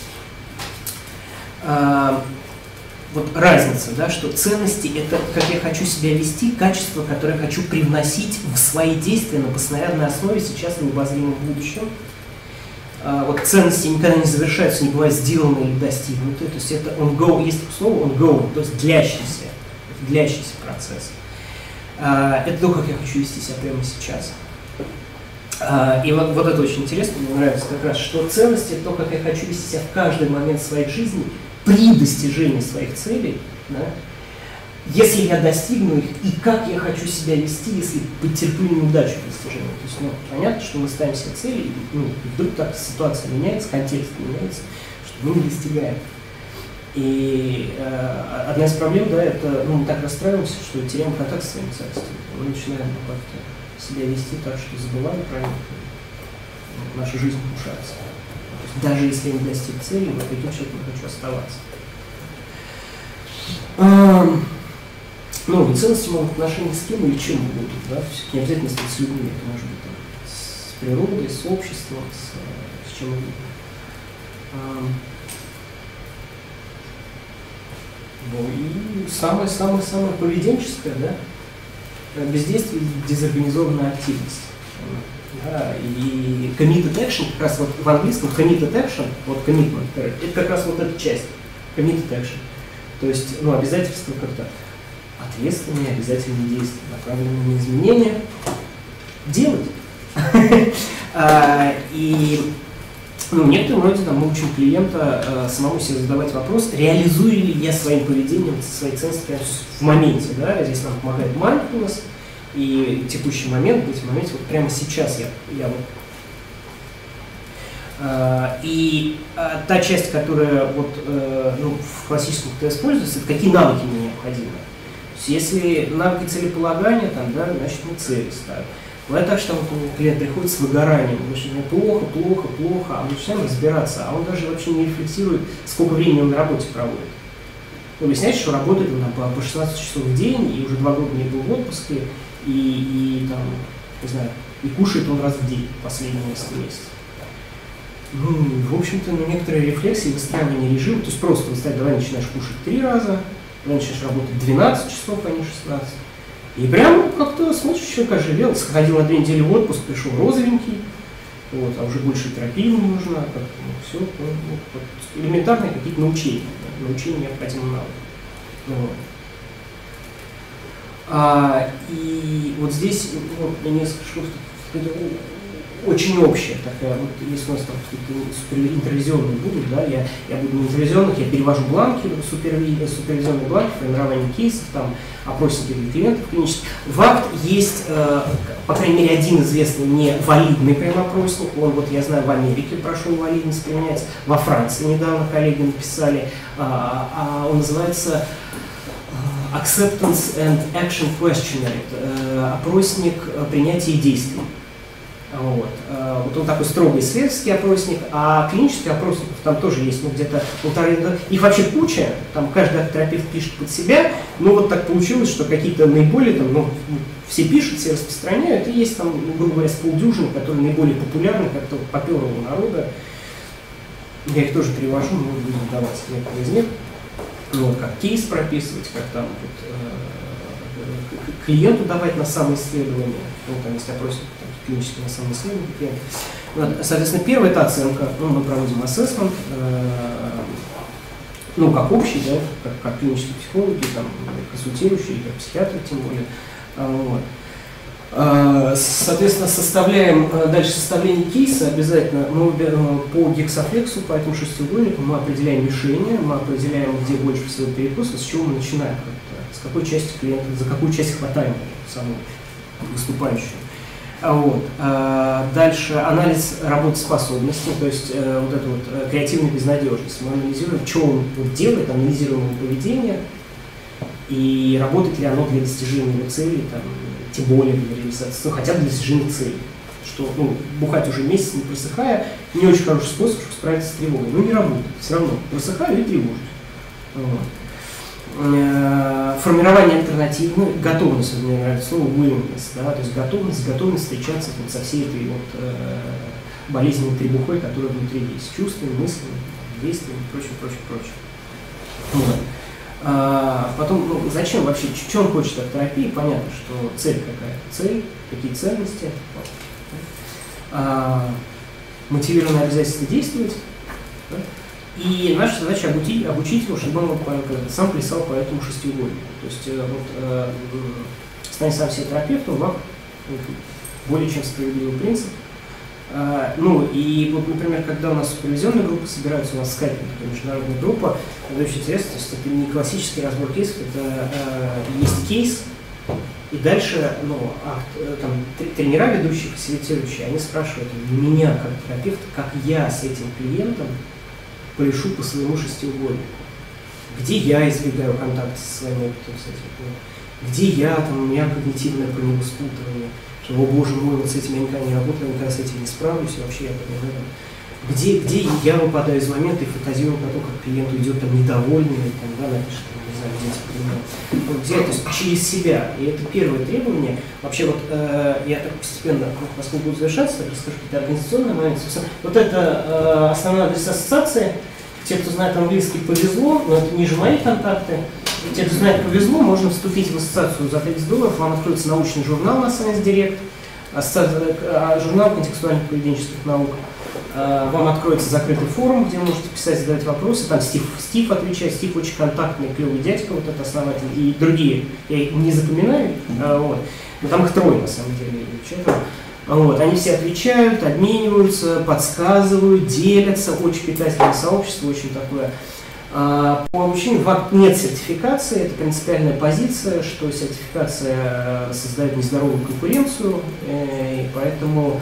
Вот разница, да, что ценности – это как я хочу себя вести, качество, которое я хочу привносить в свои действия на постоянной основе сейчас и в обозримом будущем. Вот ценности никогда не завершаются, не бывает сделаны или достигнуты. То есть это ongoing, есть слово ongoing, то есть длящийся, длящийся процесс. Это то, как я хочу вести себя прямо сейчас. И вот, вот это очень интересно, мне нравится как раз, что ценности – это то, как я хочу вести себя в каждый момент своей жизни при достижении своих целей. Да? Если я достигну их, и как я хочу себя вести, если потерплю неудачу в достижении. То есть, ну, понятно, что мы ставим себе цели, и ну, вдруг так ситуация меняется, контекст меняется, что мы не достигаем. И э, одна из проблем, да, это ну, мы так расстраиваемся, что теряем контакт с своими ценностями. Мы начинаем ну, как-то себя вести так, что забываем про них, и наша жизнь ухудшается. Даже если я не достиг цели, но таким человеком хочу оставаться. Ну, ценности могут в отношении с кем или чем угодно, да, то есть не обязательно с людьми, это может быть там, с природой, с обществом, с, с чем угодно. Ну и самое-самое-самое поведенческое, да, бездействие и дезорганизованная активность. Да, и committed action, как раз вот в английском committed action, вот commitment, это как раз вот эта часть, committed action. То есть, ну, обязательства как-то ответственные, обязательные действия, направленные на изменения, делать. И ну, в некотором роде там, мы учим клиента самому себе задавать вопрос, реализую ли я своим поведением свои ценности в моменте. Да? Здесь нам помогает mindfulness, И текущий момент, в этом моменте, вот прямо сейчас я, я вот. А, и а, та часть, которая вот, а, ну, в классическом КТ используется, это какие навыки мне необходимы. То есть, если навыки целеполагания, там, да, значит, мы цели ставим. Бывает так, что вот клиент приходит с выгоранием, говорит, что плохо, плохо, плохо, а мы начинаем разбираться, а он даже вообще не рефлексирует, сколько времени он на работе проводит. Выясняется, что работает он по, по шестнадцать часов в день, и уже два года не был в отпуске, и, и там, не знаю, и кушает он раз в день последние несколько месяцев. Ну, в общем-то, ну, некоторые рефлексии, выстраивание режима, то есть просто выстраивать, давай начинаешь кушать три раза, давай начинаешь работать двенадцать часов, а не шестнадцать. И прям как-то смотришь, человек оживел, сходил на две недели в отпуск, пришел розовенький, вот, а уже больше терапии не нужно, как-то, ну, все, ну, вот, элементарные какие-то научения, да, научения необходимым навыкам. Вот. А, и вот здесь вот, несколько шагов, очень общая такая, вот, если у нас там какие-то супервизионные будут, да, я, я буду на интервизионных, я перевожу бланки, суперви, супервизионные бланки, формирование кейсов, там, опросники для клиентов клинических. В АКТ есть, э, по крайней мере, один известный мне валидный прям опросник, он, вот я знаю, в Америке прошел валидность, применяется, во Франции недавно коллеги написали, а, а он называется Acceptance and Action Questionnaire, э, опросник принятия и действий. Вот. вот он такой строгий исследовательский опросник, а клинических опросников там тоже есть, ну, где-то полторы, их вообще куча, там каждый терапевт пишет под себя, ну вот так получилось, что какие-то наиболее, там, ну, все пишут, все распространяют, и есть там, грубо говоря, с полдюжины, которые наиболее популярны, как-то поперлого народа, я их тоже перевожу, мы будем давать некоторые из них, вот, как кейс прописывать, как там вот, э, клиенту давать на самоисследование, ну, там есть опросник, клинически на самоисследование клиента. Вот, соответственно, первая это оценка, ну, мы проводим ассессмент, э, ну, как общий, да, как, как клинические психологи, там, консультирующие, как психиатры, тем более. Вот. Э, соответственно, составляем, дальше составление кейса обязательно, мы по гексафлексу, по этому шестиугольнику мы определяем решение, мы определяем, где больше всего перекоса, с чего мы начинаем, с какой части клиента, за какую часть хватаем саму выступающую. Вот. Дальше анализ работоспособности, то есть вот эту вот креативную безнадежность. Мы анализируем, что он вот делает, анализируем его поведение и работает ли оно для достижения его целей, там, тем более для реализации, ну, хотя бы для достижения целей. Что, ну, бухать уже месяц не просыхая, не очень хороший способ, чтобы справиться с тревогой. Ну, не работает, все равно просыхаю и тревожусь. Вот. Формирование альтернативы, готовность, мне нравится слово willingness, да, то есть готовность, готовность встречаться вот со всей этой вот э, болезненной требухой, которая внутри есть, чувствами, мыслями, действиями и прочее, прочее, прочее. Вот. А, потом, ну, зачем вообще, что он хочет от терапии, понятно, что цель какая-то, цель, какие ценности, вот. А, мотивированное обязательство действовать, да? И наша задача обучить, обучить его, чтобы он вот, сам плясал по этому шестиугольнику. То есть вот, э, стань сам себе терапевтом, вам более чем справедливый принцип. Э, ну и вот, например, когда у нас супервизионные группы собираются, у нас скайп, такая международная группа, это очень интересно, то есть это не классический разбор кейсов, это э, есть кейс, и дальше ну, а, там, тренера ведущие, фасилитирующие, они спрашивают меня как терапевта, как я с этим клиентом порешу по своему шестиугольнику. Где я избегаю контакта со своим опытом, с этим, где я, там, у меня когнитивное про него спутывание, что, о боже мой, вот с этим я никогда не работаю, я никогда с этим не справлюсь, и вообще я понимаю. Где, где я выпадаю из момента и фантазирую на то, как клиент уйдет там недовольный, там, да, напишет, не знаю, где эти примеры. Вот где, то есть через себя. И это первое требование. Вообще вот э, я так постепенно, поскольку буду завершаться, расскажу какие-то организационные моменты. Вот это э, основной адрес ассоциации. Те, кто знает английский, повезло, но это ниже мои контакты. Те, кто знает, повезло, можно вступить в ассоциацию за тридцать долларов. Вам откроется научный журнал на Science Direct, журнал контекстуальных поведенческих наук. Вам откроется закрытый форум, где можете писать, задавать вопросы. Там Стив, Стив отвечает. Стив очень контактный, клевый дядька, вот это основатель. И другие. Я их не запоминаю. Вот. Но там их трое, на самом деле, четверо. Вот. Они все отвечают, обмениваются, подсказывают, делятся. Очень питательное сообщество, очень такое По обучению в АКТ нет сертификации, это принципиальная позиция, что сертификация создает нездоровую конкуренцию, и поэтому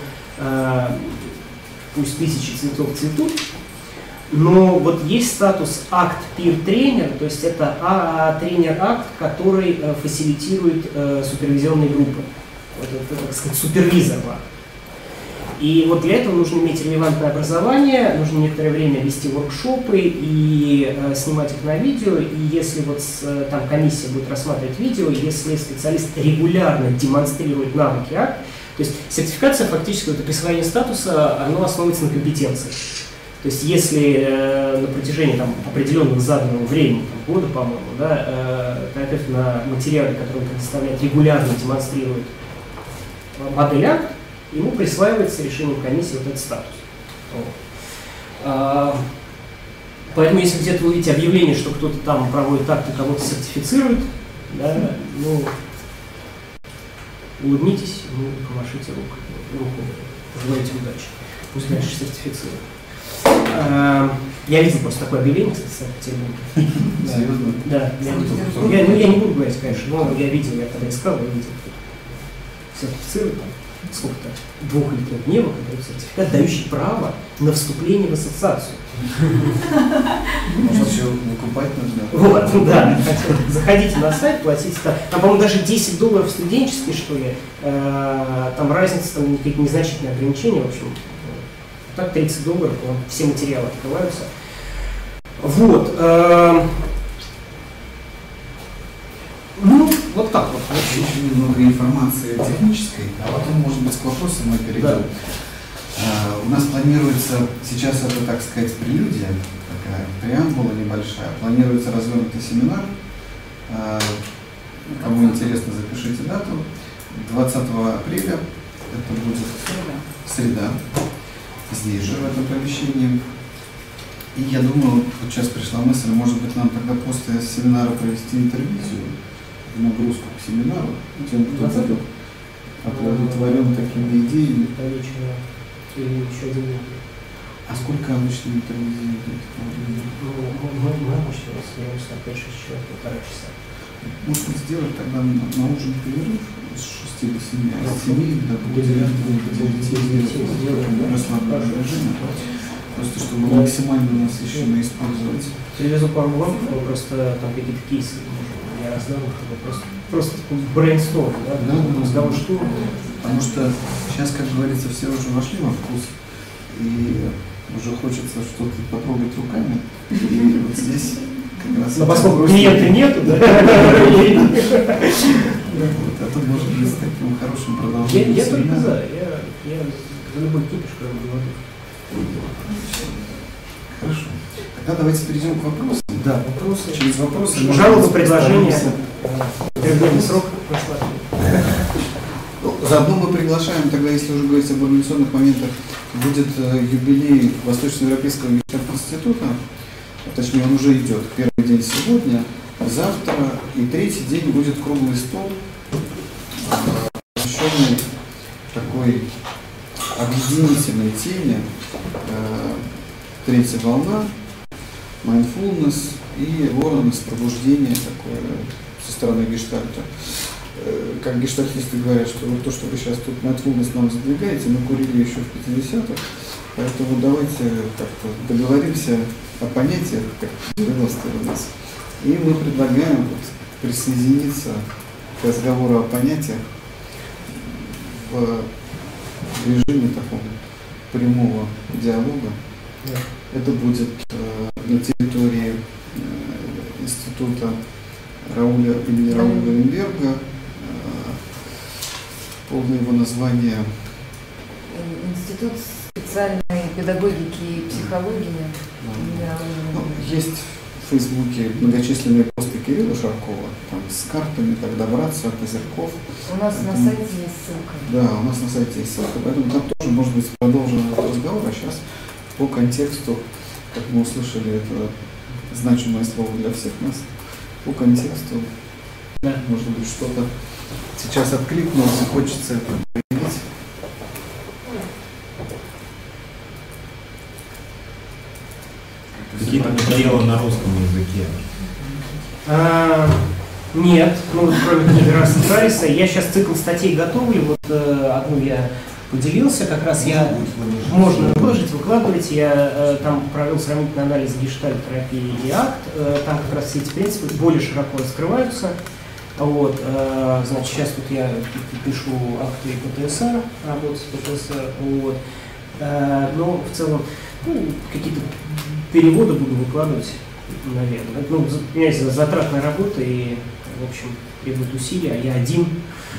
пусть тысячи цветов цветут, но вот есть статус АКТ Peer Trainer, то есть это тренер-АКТ, который фасилитирует супервизионные группы, вот это, так сказать, супервизор АКТ. И вот для этого нужно иметь релевантное образование, нужно некоторое время вести воркшопы и э, снимать их на видео. И если вот с, там комиссия будет рассматривать видео, если специалист регулярно демонстрирует навыки АКТ, то есть сертификация фактически, это присвоение статуса, оно основывается на компетенции. То есть если э, на протяжении там, определенного заданного времени, там, года, по-моему, да, э, терапевт на материале, который он предоставляет, регулярно демонстрирует модель АКТ, ему присваивается решением комиссии вот этот статус. Вот. А, поэтому, если где-то вы увидите объявление, что кто-то там проводит акт и кого-то сертифицирует, да, ну, улыбнитесь, ну, помашите руку, руку, пожелайте удачи. Пусть дальше сертифицируют. А, я видел просто такое объявление, кстати, в Петербурге. Серьезно? Да, я видел. Я, ну, я не буду говорить, конечно, но я видел, я когда искал, я видел. Сертифицируют там. Сколько-то, двух или трех дней, сертификат, дающий право на вступление в ассоциацию. Может, еще выкупать нужно? Вот, да. Заходите на сайт, платите там, там, по-моему, даже десять долларов студенческие, что ли, там разница, там какие-то незначительные ограничения, в общем. Так, тридцать долларов, все материалы открываются. Вот. Ну, вот так вот. Очень много информации технической, а потом, может быть, к вопросам мы перейдем. Да. А, у нас планируется, сейчас это, так сказать, прелюдия, такая преамбула небольшая, планируется развернутый семинар. А, кому интересно, запишите дату. двадцатого апреля, это будет среда, здесь же, в этом помещении. И я думаю, вот сейчас пришла мысль, может быть, нам тогда после семинара провести интервью, нагрузку к семинару, тем, кто будет оплодотворен такими идеями. А сколько обычно интервью идет? Мы обычно остаемся пять-шесть человек, полтора часа. Можно сделать тогда на, на ужин перерыв с шести до семи, а с семи до девятого детей сделать расслабленное режим. Просто чтобы максимально насыщенно использовать. Привезу пару блоков, просто там какие-то кейсы я раздам, чтобы просто, просто такой брейнсторм, да, да, да, разговор, да. что. Потому что сейчас, как говорится, все уже вошли во вкус, и уже хочется что-то потрогать руками. И вот здесь как раз... Но поскольку клиента нету, да? Это может быть таким хорошим продолжением. Я только за, я за любой кипиш, кроме голоды. Хорошо. Тогда давайте перейдем к вопросам. Да, вопросы. Через вопросы. Жалобы, предложения. Переговорный срок прошла. Заодно мы приглашаем, тогда, если уже говорить об организационных моментах, будет юбилей Восточноевропейского института, точнее он уже идет, первый день сегодня, завтра, и третий день будет круглый стол, посвященный такой объединительной теме, третья волна, mindfulness и awareness, пробуждение такое со стороны гештальта. Как гештальтисты говорят, что вот то, что вы сейчас тут mindfulness нам задвигаете, мы курили еще в пятидесятых, поэтому давайте как-то договоримся о понятиях, как в девяностые у нас. И мы предлагаем вот присоединиться к разговору о понятиях в режиме такого прямого диалога. Yeah. Это будет э, на территории э, института Рауля имени Рауля Валенберга. Э, полное его название. Институт специальной педагогики и психологии. Да. Ну, есть в Фейсбуке многочисленные посты Кирилла Шаркова, там с картами, как добраться от озерков. У нас поэтому, на сайте есть ссылка. Да, у нас на сайте есть ссылка, поэтому там тоже может быть продолжен этот разговор, а сейчас по контексту, как мы услышали, это значимое слово для всех нас, по контексту, да, может быть, что-то сейчас откликнулось и хочется это проявить. Какие-то дело на русском языке? А, нет, ну кроме книги Раса Харриса, я сейчас цикл статей готовлю, вот э, одну я поделился, как раз я, можно выложить, выкладывать, я э, там провел сравнительный анализ гештальт-терапии и акт, э, там как раз все эти принципы более широко раскрываются. Вот, э, значит, сейчас вот я пишу акты ПТСР, работаю с ПТСР, вот, э, но в целом ну, какие-то переводы буду выкладывать, наверное. Ну, у меня есть затратная работа и, в общем, требует усилий, а я один.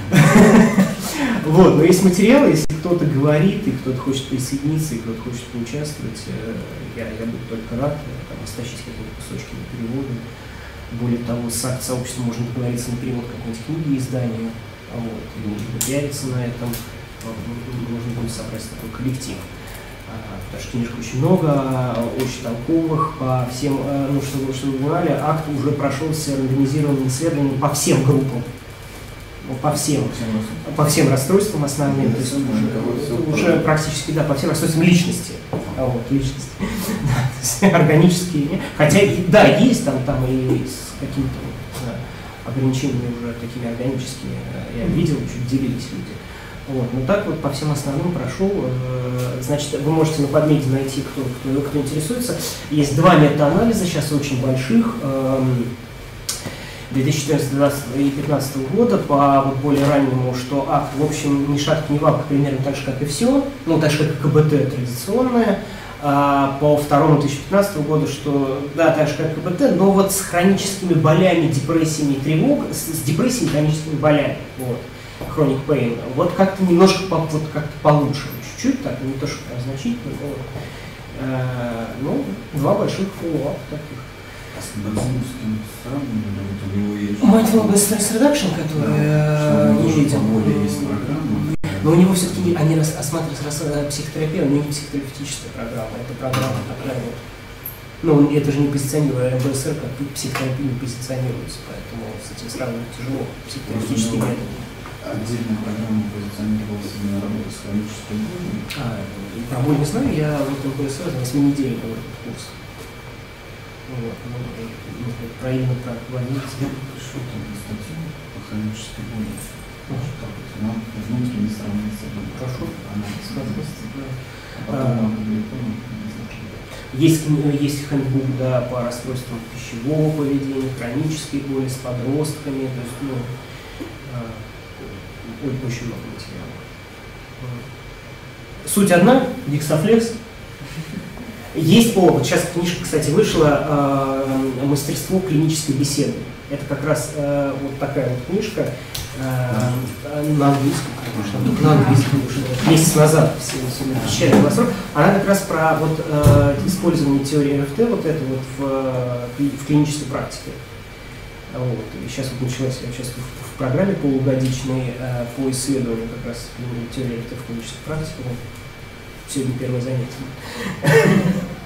Вот, но есть материалы, если кто-то говорит, и кто-то хочет присоединиться, и кто-то хочет поучаствовать, я, я буду только рад там, растащить какие-то кусочки на переводы. Более того, с сообществом можно договориться на перевод какой-нибудь книги, издания, вот, и пиариться на этом, можно будет собрать такой коллектив. Потому что книжек очень много, очень толковых, по всем, ну, чтобы, чтобы вы понимали, акт уже прошел с рандомизированным исследованием по всем группам. По всем, по всем расстройствам основным, то есть уже, уже практически, да, по всем расстройствам личности, а вот, личности, органические, хотя, да, есть там, там и с какими-то да, ограничениями уже такими органическими, я видел, чуть делились люди. Вот, но так вот по всем основным прошел, значит, вы можете на подмете найти, кто, кто, кто интересуется. Есть два метаанализа, сейчас очень больших, две тысячи четырнадцатого — две тысячи пятнадцатого года по вот более раннему, что акт, в общем, ни шатка, ни валка, примерно так же, как и все, ну, так же, как и КБТ традиционное, а по второму две тысячи пятнадцатого года, что, да, так же, как и КБТ, но вот с хроническими болями, депрессиями и тревог, с, с депрессиями и хроническими болями, вот, chronic pain, вот как-то немножко, вот как-то получше, чуть-чуть, так, не то, что прям значительно, но, э, ну, два больших фоллоуапа таких. А с Базилевским сравнивали, вот у него есть... Mindfulness Stress Reduction, который не видел. Более есть программа. Но у него все-таки, они осматривают психотерапию, у него не психотерапевтическая программа, это программа такая вот. Ну, это же не позиционирует МБСР, как психотерапия не позиционируется, поэтому с этим сравнивать тяжело, психотерапевтические методы. Отдельная программа позиционировалась именно работа с хронической болью. А, про боль не знаю, я вот МБСР на восьминедельный курс. Вот, ну, ну, про именно про больницу. Я пришел там на статью по хронической боли. Нам внутренне сравнить с собой. Хорошо. Она сказывается. А А, потом опубликована. Есть, есть хэндбук, да, по расстройствам пищевого поведения, хронической боли с подростками, то есть, ну, а, очень много материалов. Суть одна, Дексафлекс. Есть повод. Сейчас книжка, кстати, вышла э, «Мастерство клинической беседы». Это как раз э, вот такая вот книжка э, на английском, конечно, на английском вышла месяц назад, все посещали. Она как раз про вот, э, использование теории РФТ вот это вот в, в клинической практике. Вот. И сейчас вот началась, я сейчас в, в программе полугодичной э, по исследованию как раз теории РФТ в клинической практике. Сегодня первое занятие.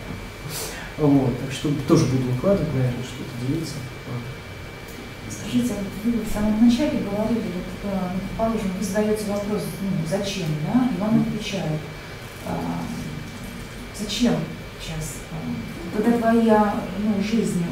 Вот, так что тоже буду выкладывать, наверное, что-то делиться. Скажите, вы в самом начале говорили, вот, положим, вы задаете вопрос, ну, зачем, да, и вам отвечают. А, зачем сейчас? Когда твоя ну, жизнь,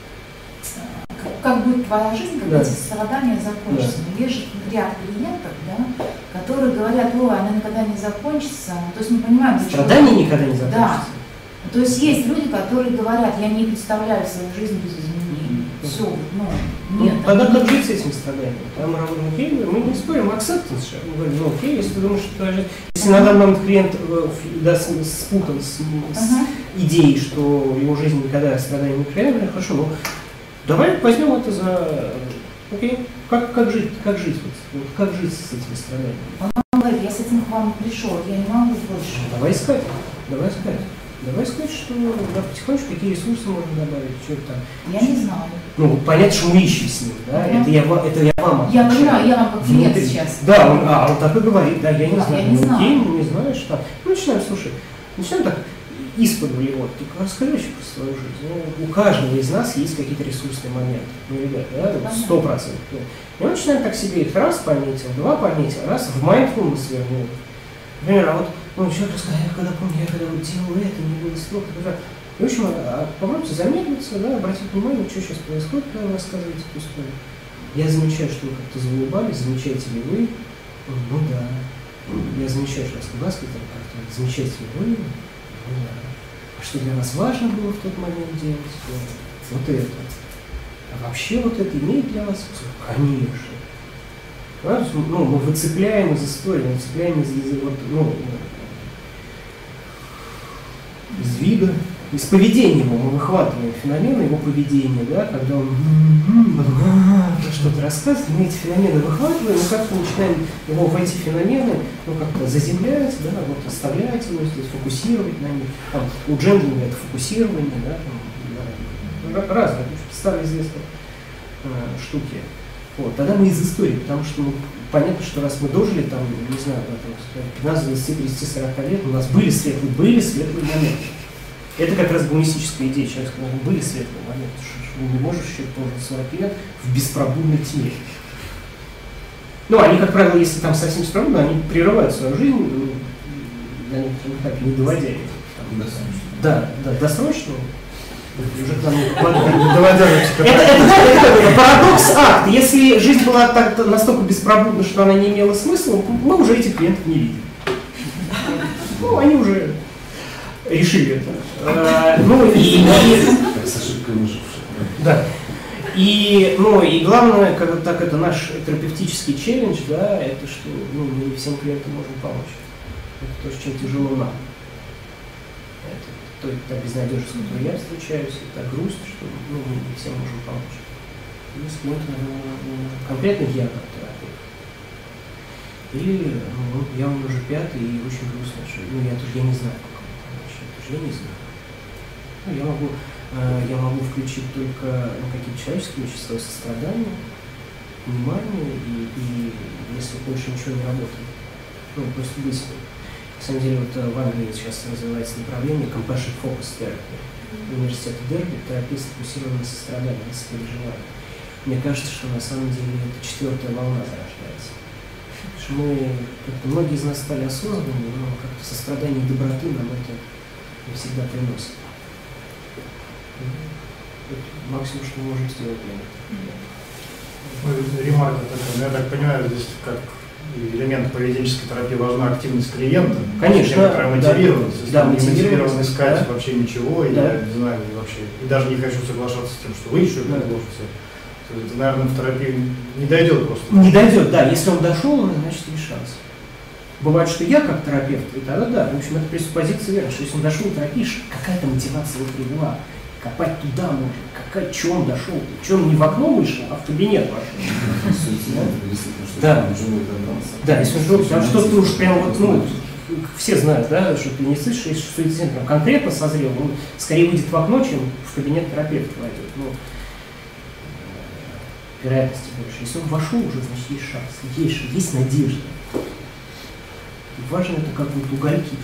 как, как будет твоя жизнь, когда да. эти страдания закончатся? Да. Есть же ряд клиентов, да, которые говорят, ой, она никогда не закончится. То есть мы понимаем, зачем. Страдания никогда не закончатся. Да. То есть есть люди, которые говорят, я не представляю свою жизнь без изменений. Все, ну, нет. Ну, тогда как жить с этим страданиями? Там мы работаем, окей, мы не спорим, acceptance же. Мы говорим, ну окей, если ты думаешь, что даже... Если на данный момент клиент да, спутан с, с ага. идеей, что его жизнь никогда страданий не проявляет, хорошо, ну давай возьмем это за... Окей, как, как жить, как жить, вот, как жить с этими страданиями? Он говорит, я с этим к вам пришел, я не могу больше. Давай искать, давай искать. Давай сказать, что да, потихонечку какие ресурсы можно добавить, что это. Я не знаю. Ну, понятно, что мы ищем с ним, да, да. Это, я, это я вам Я понимаю, я вам как клиент сейчас. Да, он, а, он так и говорит, да, я не да, знаю, я не ну, знаю. окей, ну, не знаешь, что. Ну, начинаем, слушай, начинаем так исподволь, вот, ты расскажи вообще про свою жизнь. Ну, у каждого из нас есть какие-то ресурсные моменты, ну, ребят, да, сто процентов. И мы начинаем так себе их раз пометил, два пометил, раз в mindfulness вернул. Например, а вот, ну, человек рассказал, я когда помню, я когда вот делал это, не было столько, И, в общем, попробуйте замедлиться, да, обратить внимание, что сейчас происходит, когда вы рассказываете эту историю. Я замечаю, что вы как-то заулыбались, замечаете ли вы? Ну да. Я замечаю, что вас глазки там как-то, замечаете ли вы? Ну да. А что для вас важно было в тот момент делать? Вот, вот это. А вообще вот это имеет для вас? Конечно. Да? Ну, мы выцепляем из истории, мы выцепляем из, из, вот, ну, из вида, из поведения его, мы выхватываем феномены его поведения, да, когда он что-то рассказывает, мы эти феномены выхватываем, мы как-то начинаем его в эти феномены, ну, как-то заземлять, да, вот оставлять его здесь, фокусировать на них. Там, у Джендлинга это фокусирование, да, там, да, разные, старые известные э, штуки. Вот, тогда мы из истории, потому что ну, понятно, что раз мы дожили там, не знаю, пятнадцать, двадцать, тридцать, сорок лет, у нас были светлые, были светлые моменты. Это как раз гуманистическая идея. Человек сказал, были светлые моменты, что не можешь еще прожить сорок лет в беспробудной тьме. Ну, они, как правило, если там совсем беспробудно, они прерывают свою жизнь, они так не доводя ее. Да, да, досрочно. Уже к нам не попадает. Это, это, это, это парадокс акт. Если жизнь была так, настолько беспробудна, что она не имела смысла, мы уже этих клиентов не видим. Ну, они уже решили это. А, ну, и, и, с ошибкой выживших. Да. И, ну, и главное, когда так это наш терапевтический челлендж, да, это что ну, мы не всем клиентам можем помочь. Это то, с чем тяжело нам. Это то, та безнадежность, с которой я встречаюсь, и та грусть, что ну, мы не всем можем помочь. И с клиентом, ну, конкретно я как терапевт. Или ну, я у меня уже пятый и очень грустно, что ну, я тоже я не знаю, как это помочь. Я тоже я не знаю. Ну, я могу, э, я могу включить только ну, какие-то человеческие вещи, свое сострадание, внимание, и, и если больше ничего не работает, ну, просто быстро. На самом деле, вот в Англии сейчас развивается направление Compassion Focus Therapy. Университет Дерби, терапия сфокусирована на сострадании, на сопереживании. Мне кажется, что на самом деле это четвертая волна зарождается. Потому что мы, как-то многие из нас стали осознанными, но как-то сострадание и доброты нам это не всегда приносит. Это максимум, что мы можем сделать для этого. Ну, ремарка такая, я так понимаю, здесь как элемент поведенческой терапии важна активность клиента. Конечно. Которая мотивирована. Да, да, не мотивирован искать да. вообще ничего, и да. я не знаю, и вообще, и даже не хочу соглашаться с тем, что вы еще да. предложите. Это, наверное, в терапии не дойдет просто. Не дойдет, да. Если он дошел, значит, есть шанс. Бывает, что я как терапевт, и тогда да, в общем, это пресуппозиция верна, что если он дошел в терапию, какая-то мотивация его привела. Копать туда можно. Какая, что он дошел? Что он не в окно вышел, а в кабинет вошел? Да. Да, если он жил, потому что ты уж прям вот, ну, все знают, да, что ты не слышишь, если суицидент конкретно созрел, он скорее выйдет в окно, чем в кабинет терапевта войдет. Ну, вероятности больше. Если он вошел уже, значит, есть шанс, есть, есть надежда. И важно это как вот угольки.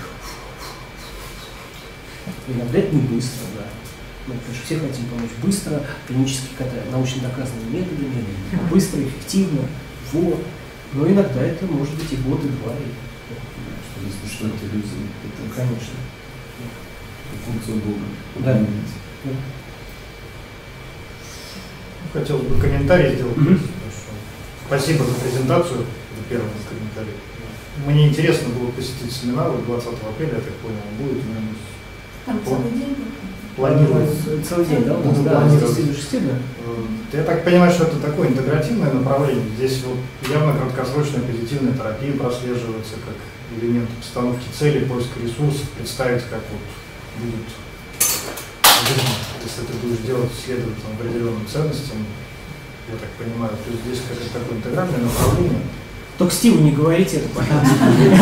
Иногда это не быстро, да. Мы, конечно, все хотим помочь быстро, клинически научно доказанными методами, быстро, эффективно, вот. Но иногда это может быть и год, и два. И... Если что, это иллюзия. Это, конечно. Функция Бога. Да. да. Хотел бы комментарий сделать. Mm-hmm. Спасибо за презентацию, за первый комментарий. Мне интересно было посетить семинар двадцатого апреля, я так понял, будет, наверное, там целый день. Планировать. Целый день, да? Буду Да, планировать. с десяти до шести, да? Я так понимаю, что это такое интегративное направление. Здесь вот явно краткосрочная позитивная терапия прослеживается как элемент постановки целей, поиска ресурсов, представить, как вот будет жизнь, если ты будешь делать, следовать там, определенным ценностям, я так понимаю, то есть здесь какое-то такое интегральное направление. Только Стиву не говорите это, пожалуйста.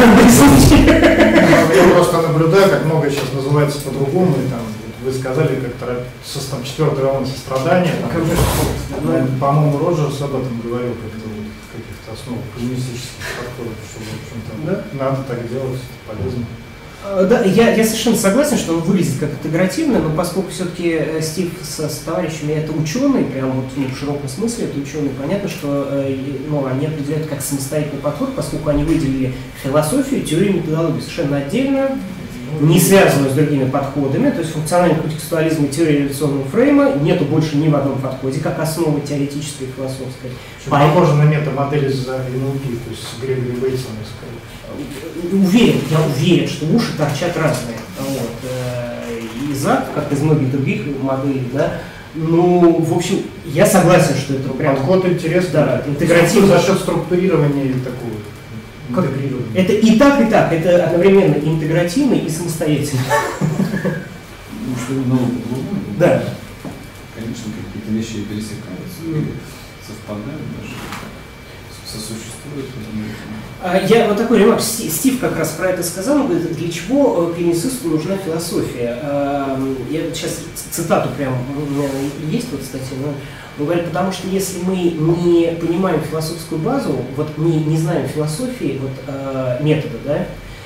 Я просто наблюдаю, как много сейчас называется по-другому, и там вы сказали, как там четвертая волна сострадания. По-моему, Роджерс об этом говорил как-то вот, в каких-то основах коммунистических подходов, что, в общем-то, да? Надо так делать, это полезно. Да, я, я совершенно согласен, что он выглядит как интегративно, но поскольку все-таки Стив с, с товарищами это ученые, прям вот ну, в широком смысле это ученые, понятно, что ну, они определяют как самостоятельный подход, поскольку они выделили философию, теорию, методологию совершенно отдельно, не связанную с другими подходами, то есть функциональный контекстуализм и теория революционного фрейма нету больше ни в одном подходе, как основы теоретической и философской. Похоже на метамодель за эн эл пи, то есть с Грегори Бейтсом, я сказал. Уверен, я уверен, что уши торчат разные. Вот. И зад, как из многих других моделей, да. Ну, в общем, я согласен, что это прям... Подход интересный, да, интегративный. За счет структурирования такого. Как? Это и так, и так. Это одновременно интегративный и самостоятельный. Ну, что нового по-другому. Да. Конечно, какие-то вещи пересекаются, mm. совпадают даже, сосуществуют. Я вот такой ремарк, Стив как раз про это сказал, он говорит, для чего клиницисту нужна философия. Я сейчас цитату прям, у меня есть вот статья, но он говорит, потому что если мы не понимаем философскую базу, вот не, не знаем философии, вот, метода, да,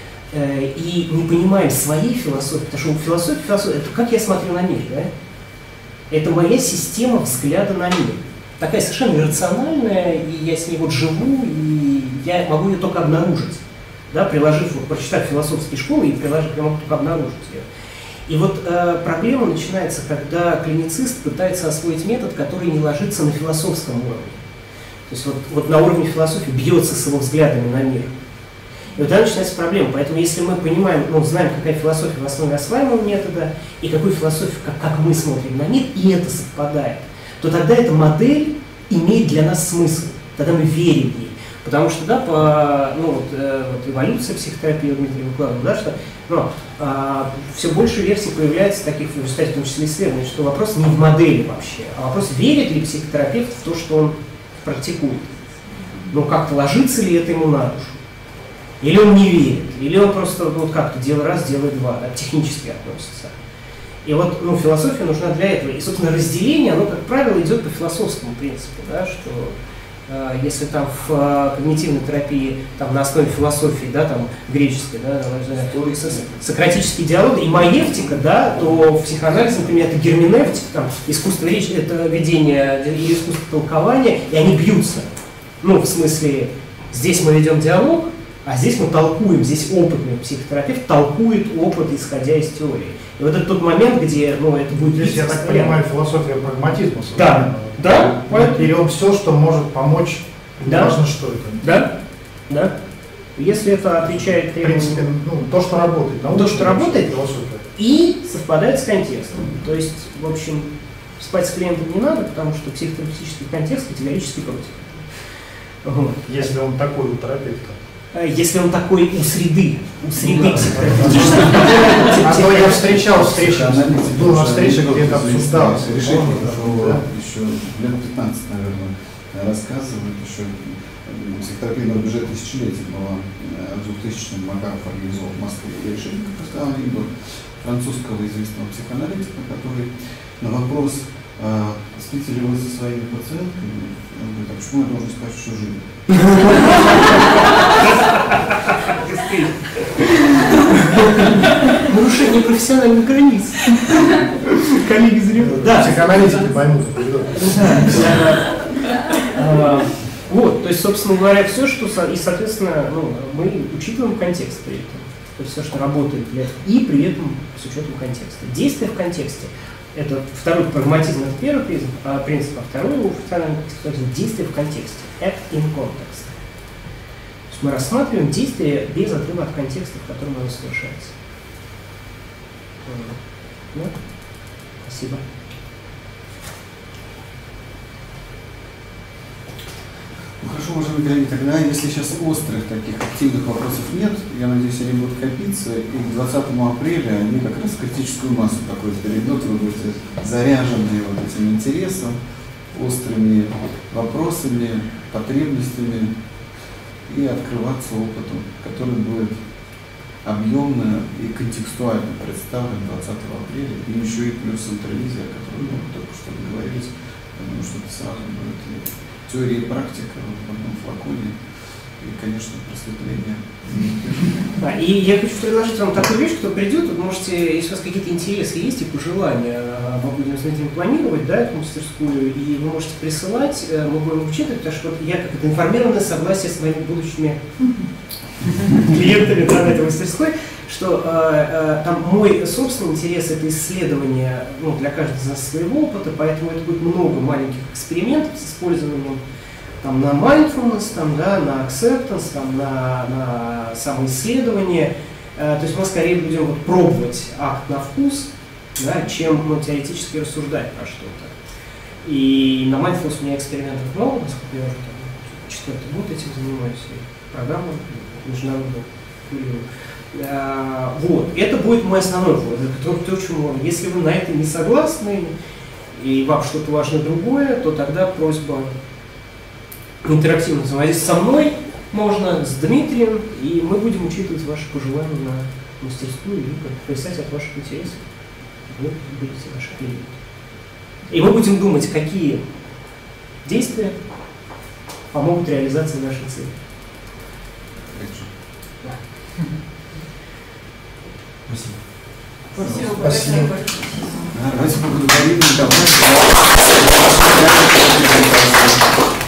и не понимаем своей философии, потому что философия, философия, это как я смотрю на мир, да? Это моя система взгляда на мир. Такая совершенно иррациональная, и я с ней вот живу, и я могу ее только обнаружить, да, приложив, вот, прочитав философские школы и приложив, я могу только обнаружить ее. И вот э, проблема начинается, когда клиницист пытается освоить метод, который не ложится на философском уровне. То есть вот, вот на уровне философии бьется с его взглядами на мир. И вот тогда начинается проблема. Поэтому если мы понимаем, ну, знаем, какая философия в основе осваиваемого метода, и какую философию, как, как мы смотрим на мир, и это совпадает, то тогда эта модель имеет для нас смысл. Тогда мы верим ей. Потому что, да, по, ну, вот, э, вот эволюция психотерапии Дмитрий выкладывал, да, что ну, э, все больше версий появляется таких в результате, в том числе исследований, что вопрос не в модели вообще, а вопрос, верит ли психотерапевт в то, что он практикует. Ну, как-то ложится ли это ему на душу? Или он не верит, или он просто вот как-то делает раз, делает два, да, технически относится. И вот, ну, философия нужна для этого. И, собственно, разделение, оно, как правило, идет по философскому принципу, да, что э, если там в э, когнитивной терапии там, на основе философии, да, там, греческой, да, сократические диалоги и маевтика, да, то в психоанализе, например, это герменевтика, там, искусство речи, это ведение и искусство толкования, и они бьются. Ну, в смысле, здесь мы ведем диалог, а здесь мы толкуем, здесь опытный психотерапевт толкует опыт, исходя из теории. И вот это тот момент, где, ну, это будет... Здесь, я так понимаю, философия прагматизма. Да, да. Мы берем все, что может помочь, да. Важно, что это. Да, да. Если это отвечает... В принципе, ну, то, что работает. То, что работает, и совпадает с контекстом. То есть, в общем, спать с клиентом не надо, потому что психотерапевтический контекст категорически против. Вот. Если он такой у терапевта. Если он такой у среды, у среды да, психотерапевтической. А то я встречал встречу, был на встрече, где это обсуждалось. Решение прошло еще лет пятнадцать, наверное, рассказывают, еще психотерапия на бюджет тысячелетия была в двухтысячном Макаров организовал в Москве. И решение как раз дал был французского известного психоаналитика, который на вопрос, спите ли вы со своими пациентками, он говорит, а почему я должен спать всю жизнь? Нарушение профессиональных границ. Коллеги зря. Да, психоаналитики поймут. Вот, то есть, собственно говоря, все, что, и, соответственно, ну, мы учитываем контекст при этом. То есть все, что работает для этого, и при этом с учетом контекста. Действие в контексте. Это второй прагматизм, это первый принцип, а, принцип, а второй функциональный действие в контексте. Act in context. То есть мы рассматриваем действие без отрыва от контекста, в котором оно совершается. Да? Спасибо. Ну хорошо, уважаемые коллеги, тогда, если сейчас острых таких активных вопросов нет, я надеюсь, они будут копиться, и к двадцатому апреля они как раз критическую массу какую-то перейдут, вы будете заряженные вот этим интересом, острыми вопросами, потребностями, и открываться опыту, который будет объемно и контекстуально представлен двадцатого апреля, и еще и плюс интервизия, о которой мы только что договорились, потому что это сразу будет и теория и практика в одном флаконе, и, конечно, просветление. Да, и я хочу предложить вам такую вещь, кто придет, вы можете, если у вас какие-то интересы есть и пожелания, мы будем с этим планировать, да, эту мастерскую, и вы можете присылать, мы будем учитывать, потому что я как это информированное согласие с моими будущими клиентами, да, на этой мастерской, что э, э, там мой собственный интерес – это исследование, ну, для каждого из нас своего опыта, поэтому это будет много маленьких экспериментов с использованием там, на mindfulness, там, да, на acceptance, там, на, на самоисследование. Э, то есть мы скорее будем вот пробовать акт на вкус, да, чем ну, теоретически рассуждать про что-то. И на mindfulness у меня экспериментов много, насколько я уже там, четвертый год этим занимаюсь, программу международную курирую. А, вот, это будет мой основной вывод. То, то, чему, если вы на это не согласны и вам что-то важно другое, то тогда просьба интерактивно взаимодействовать со мной можно, с Дмитрием, и мы будем учитывать ваши пожелания на мастерскую и писать от ваших интересов. Вы будете наши клиенты. И мы будем думать, какие действия помогут реализации нашей цели. Спасибо. Спасибо. Спасибо. Давайте поблагодарим Николая.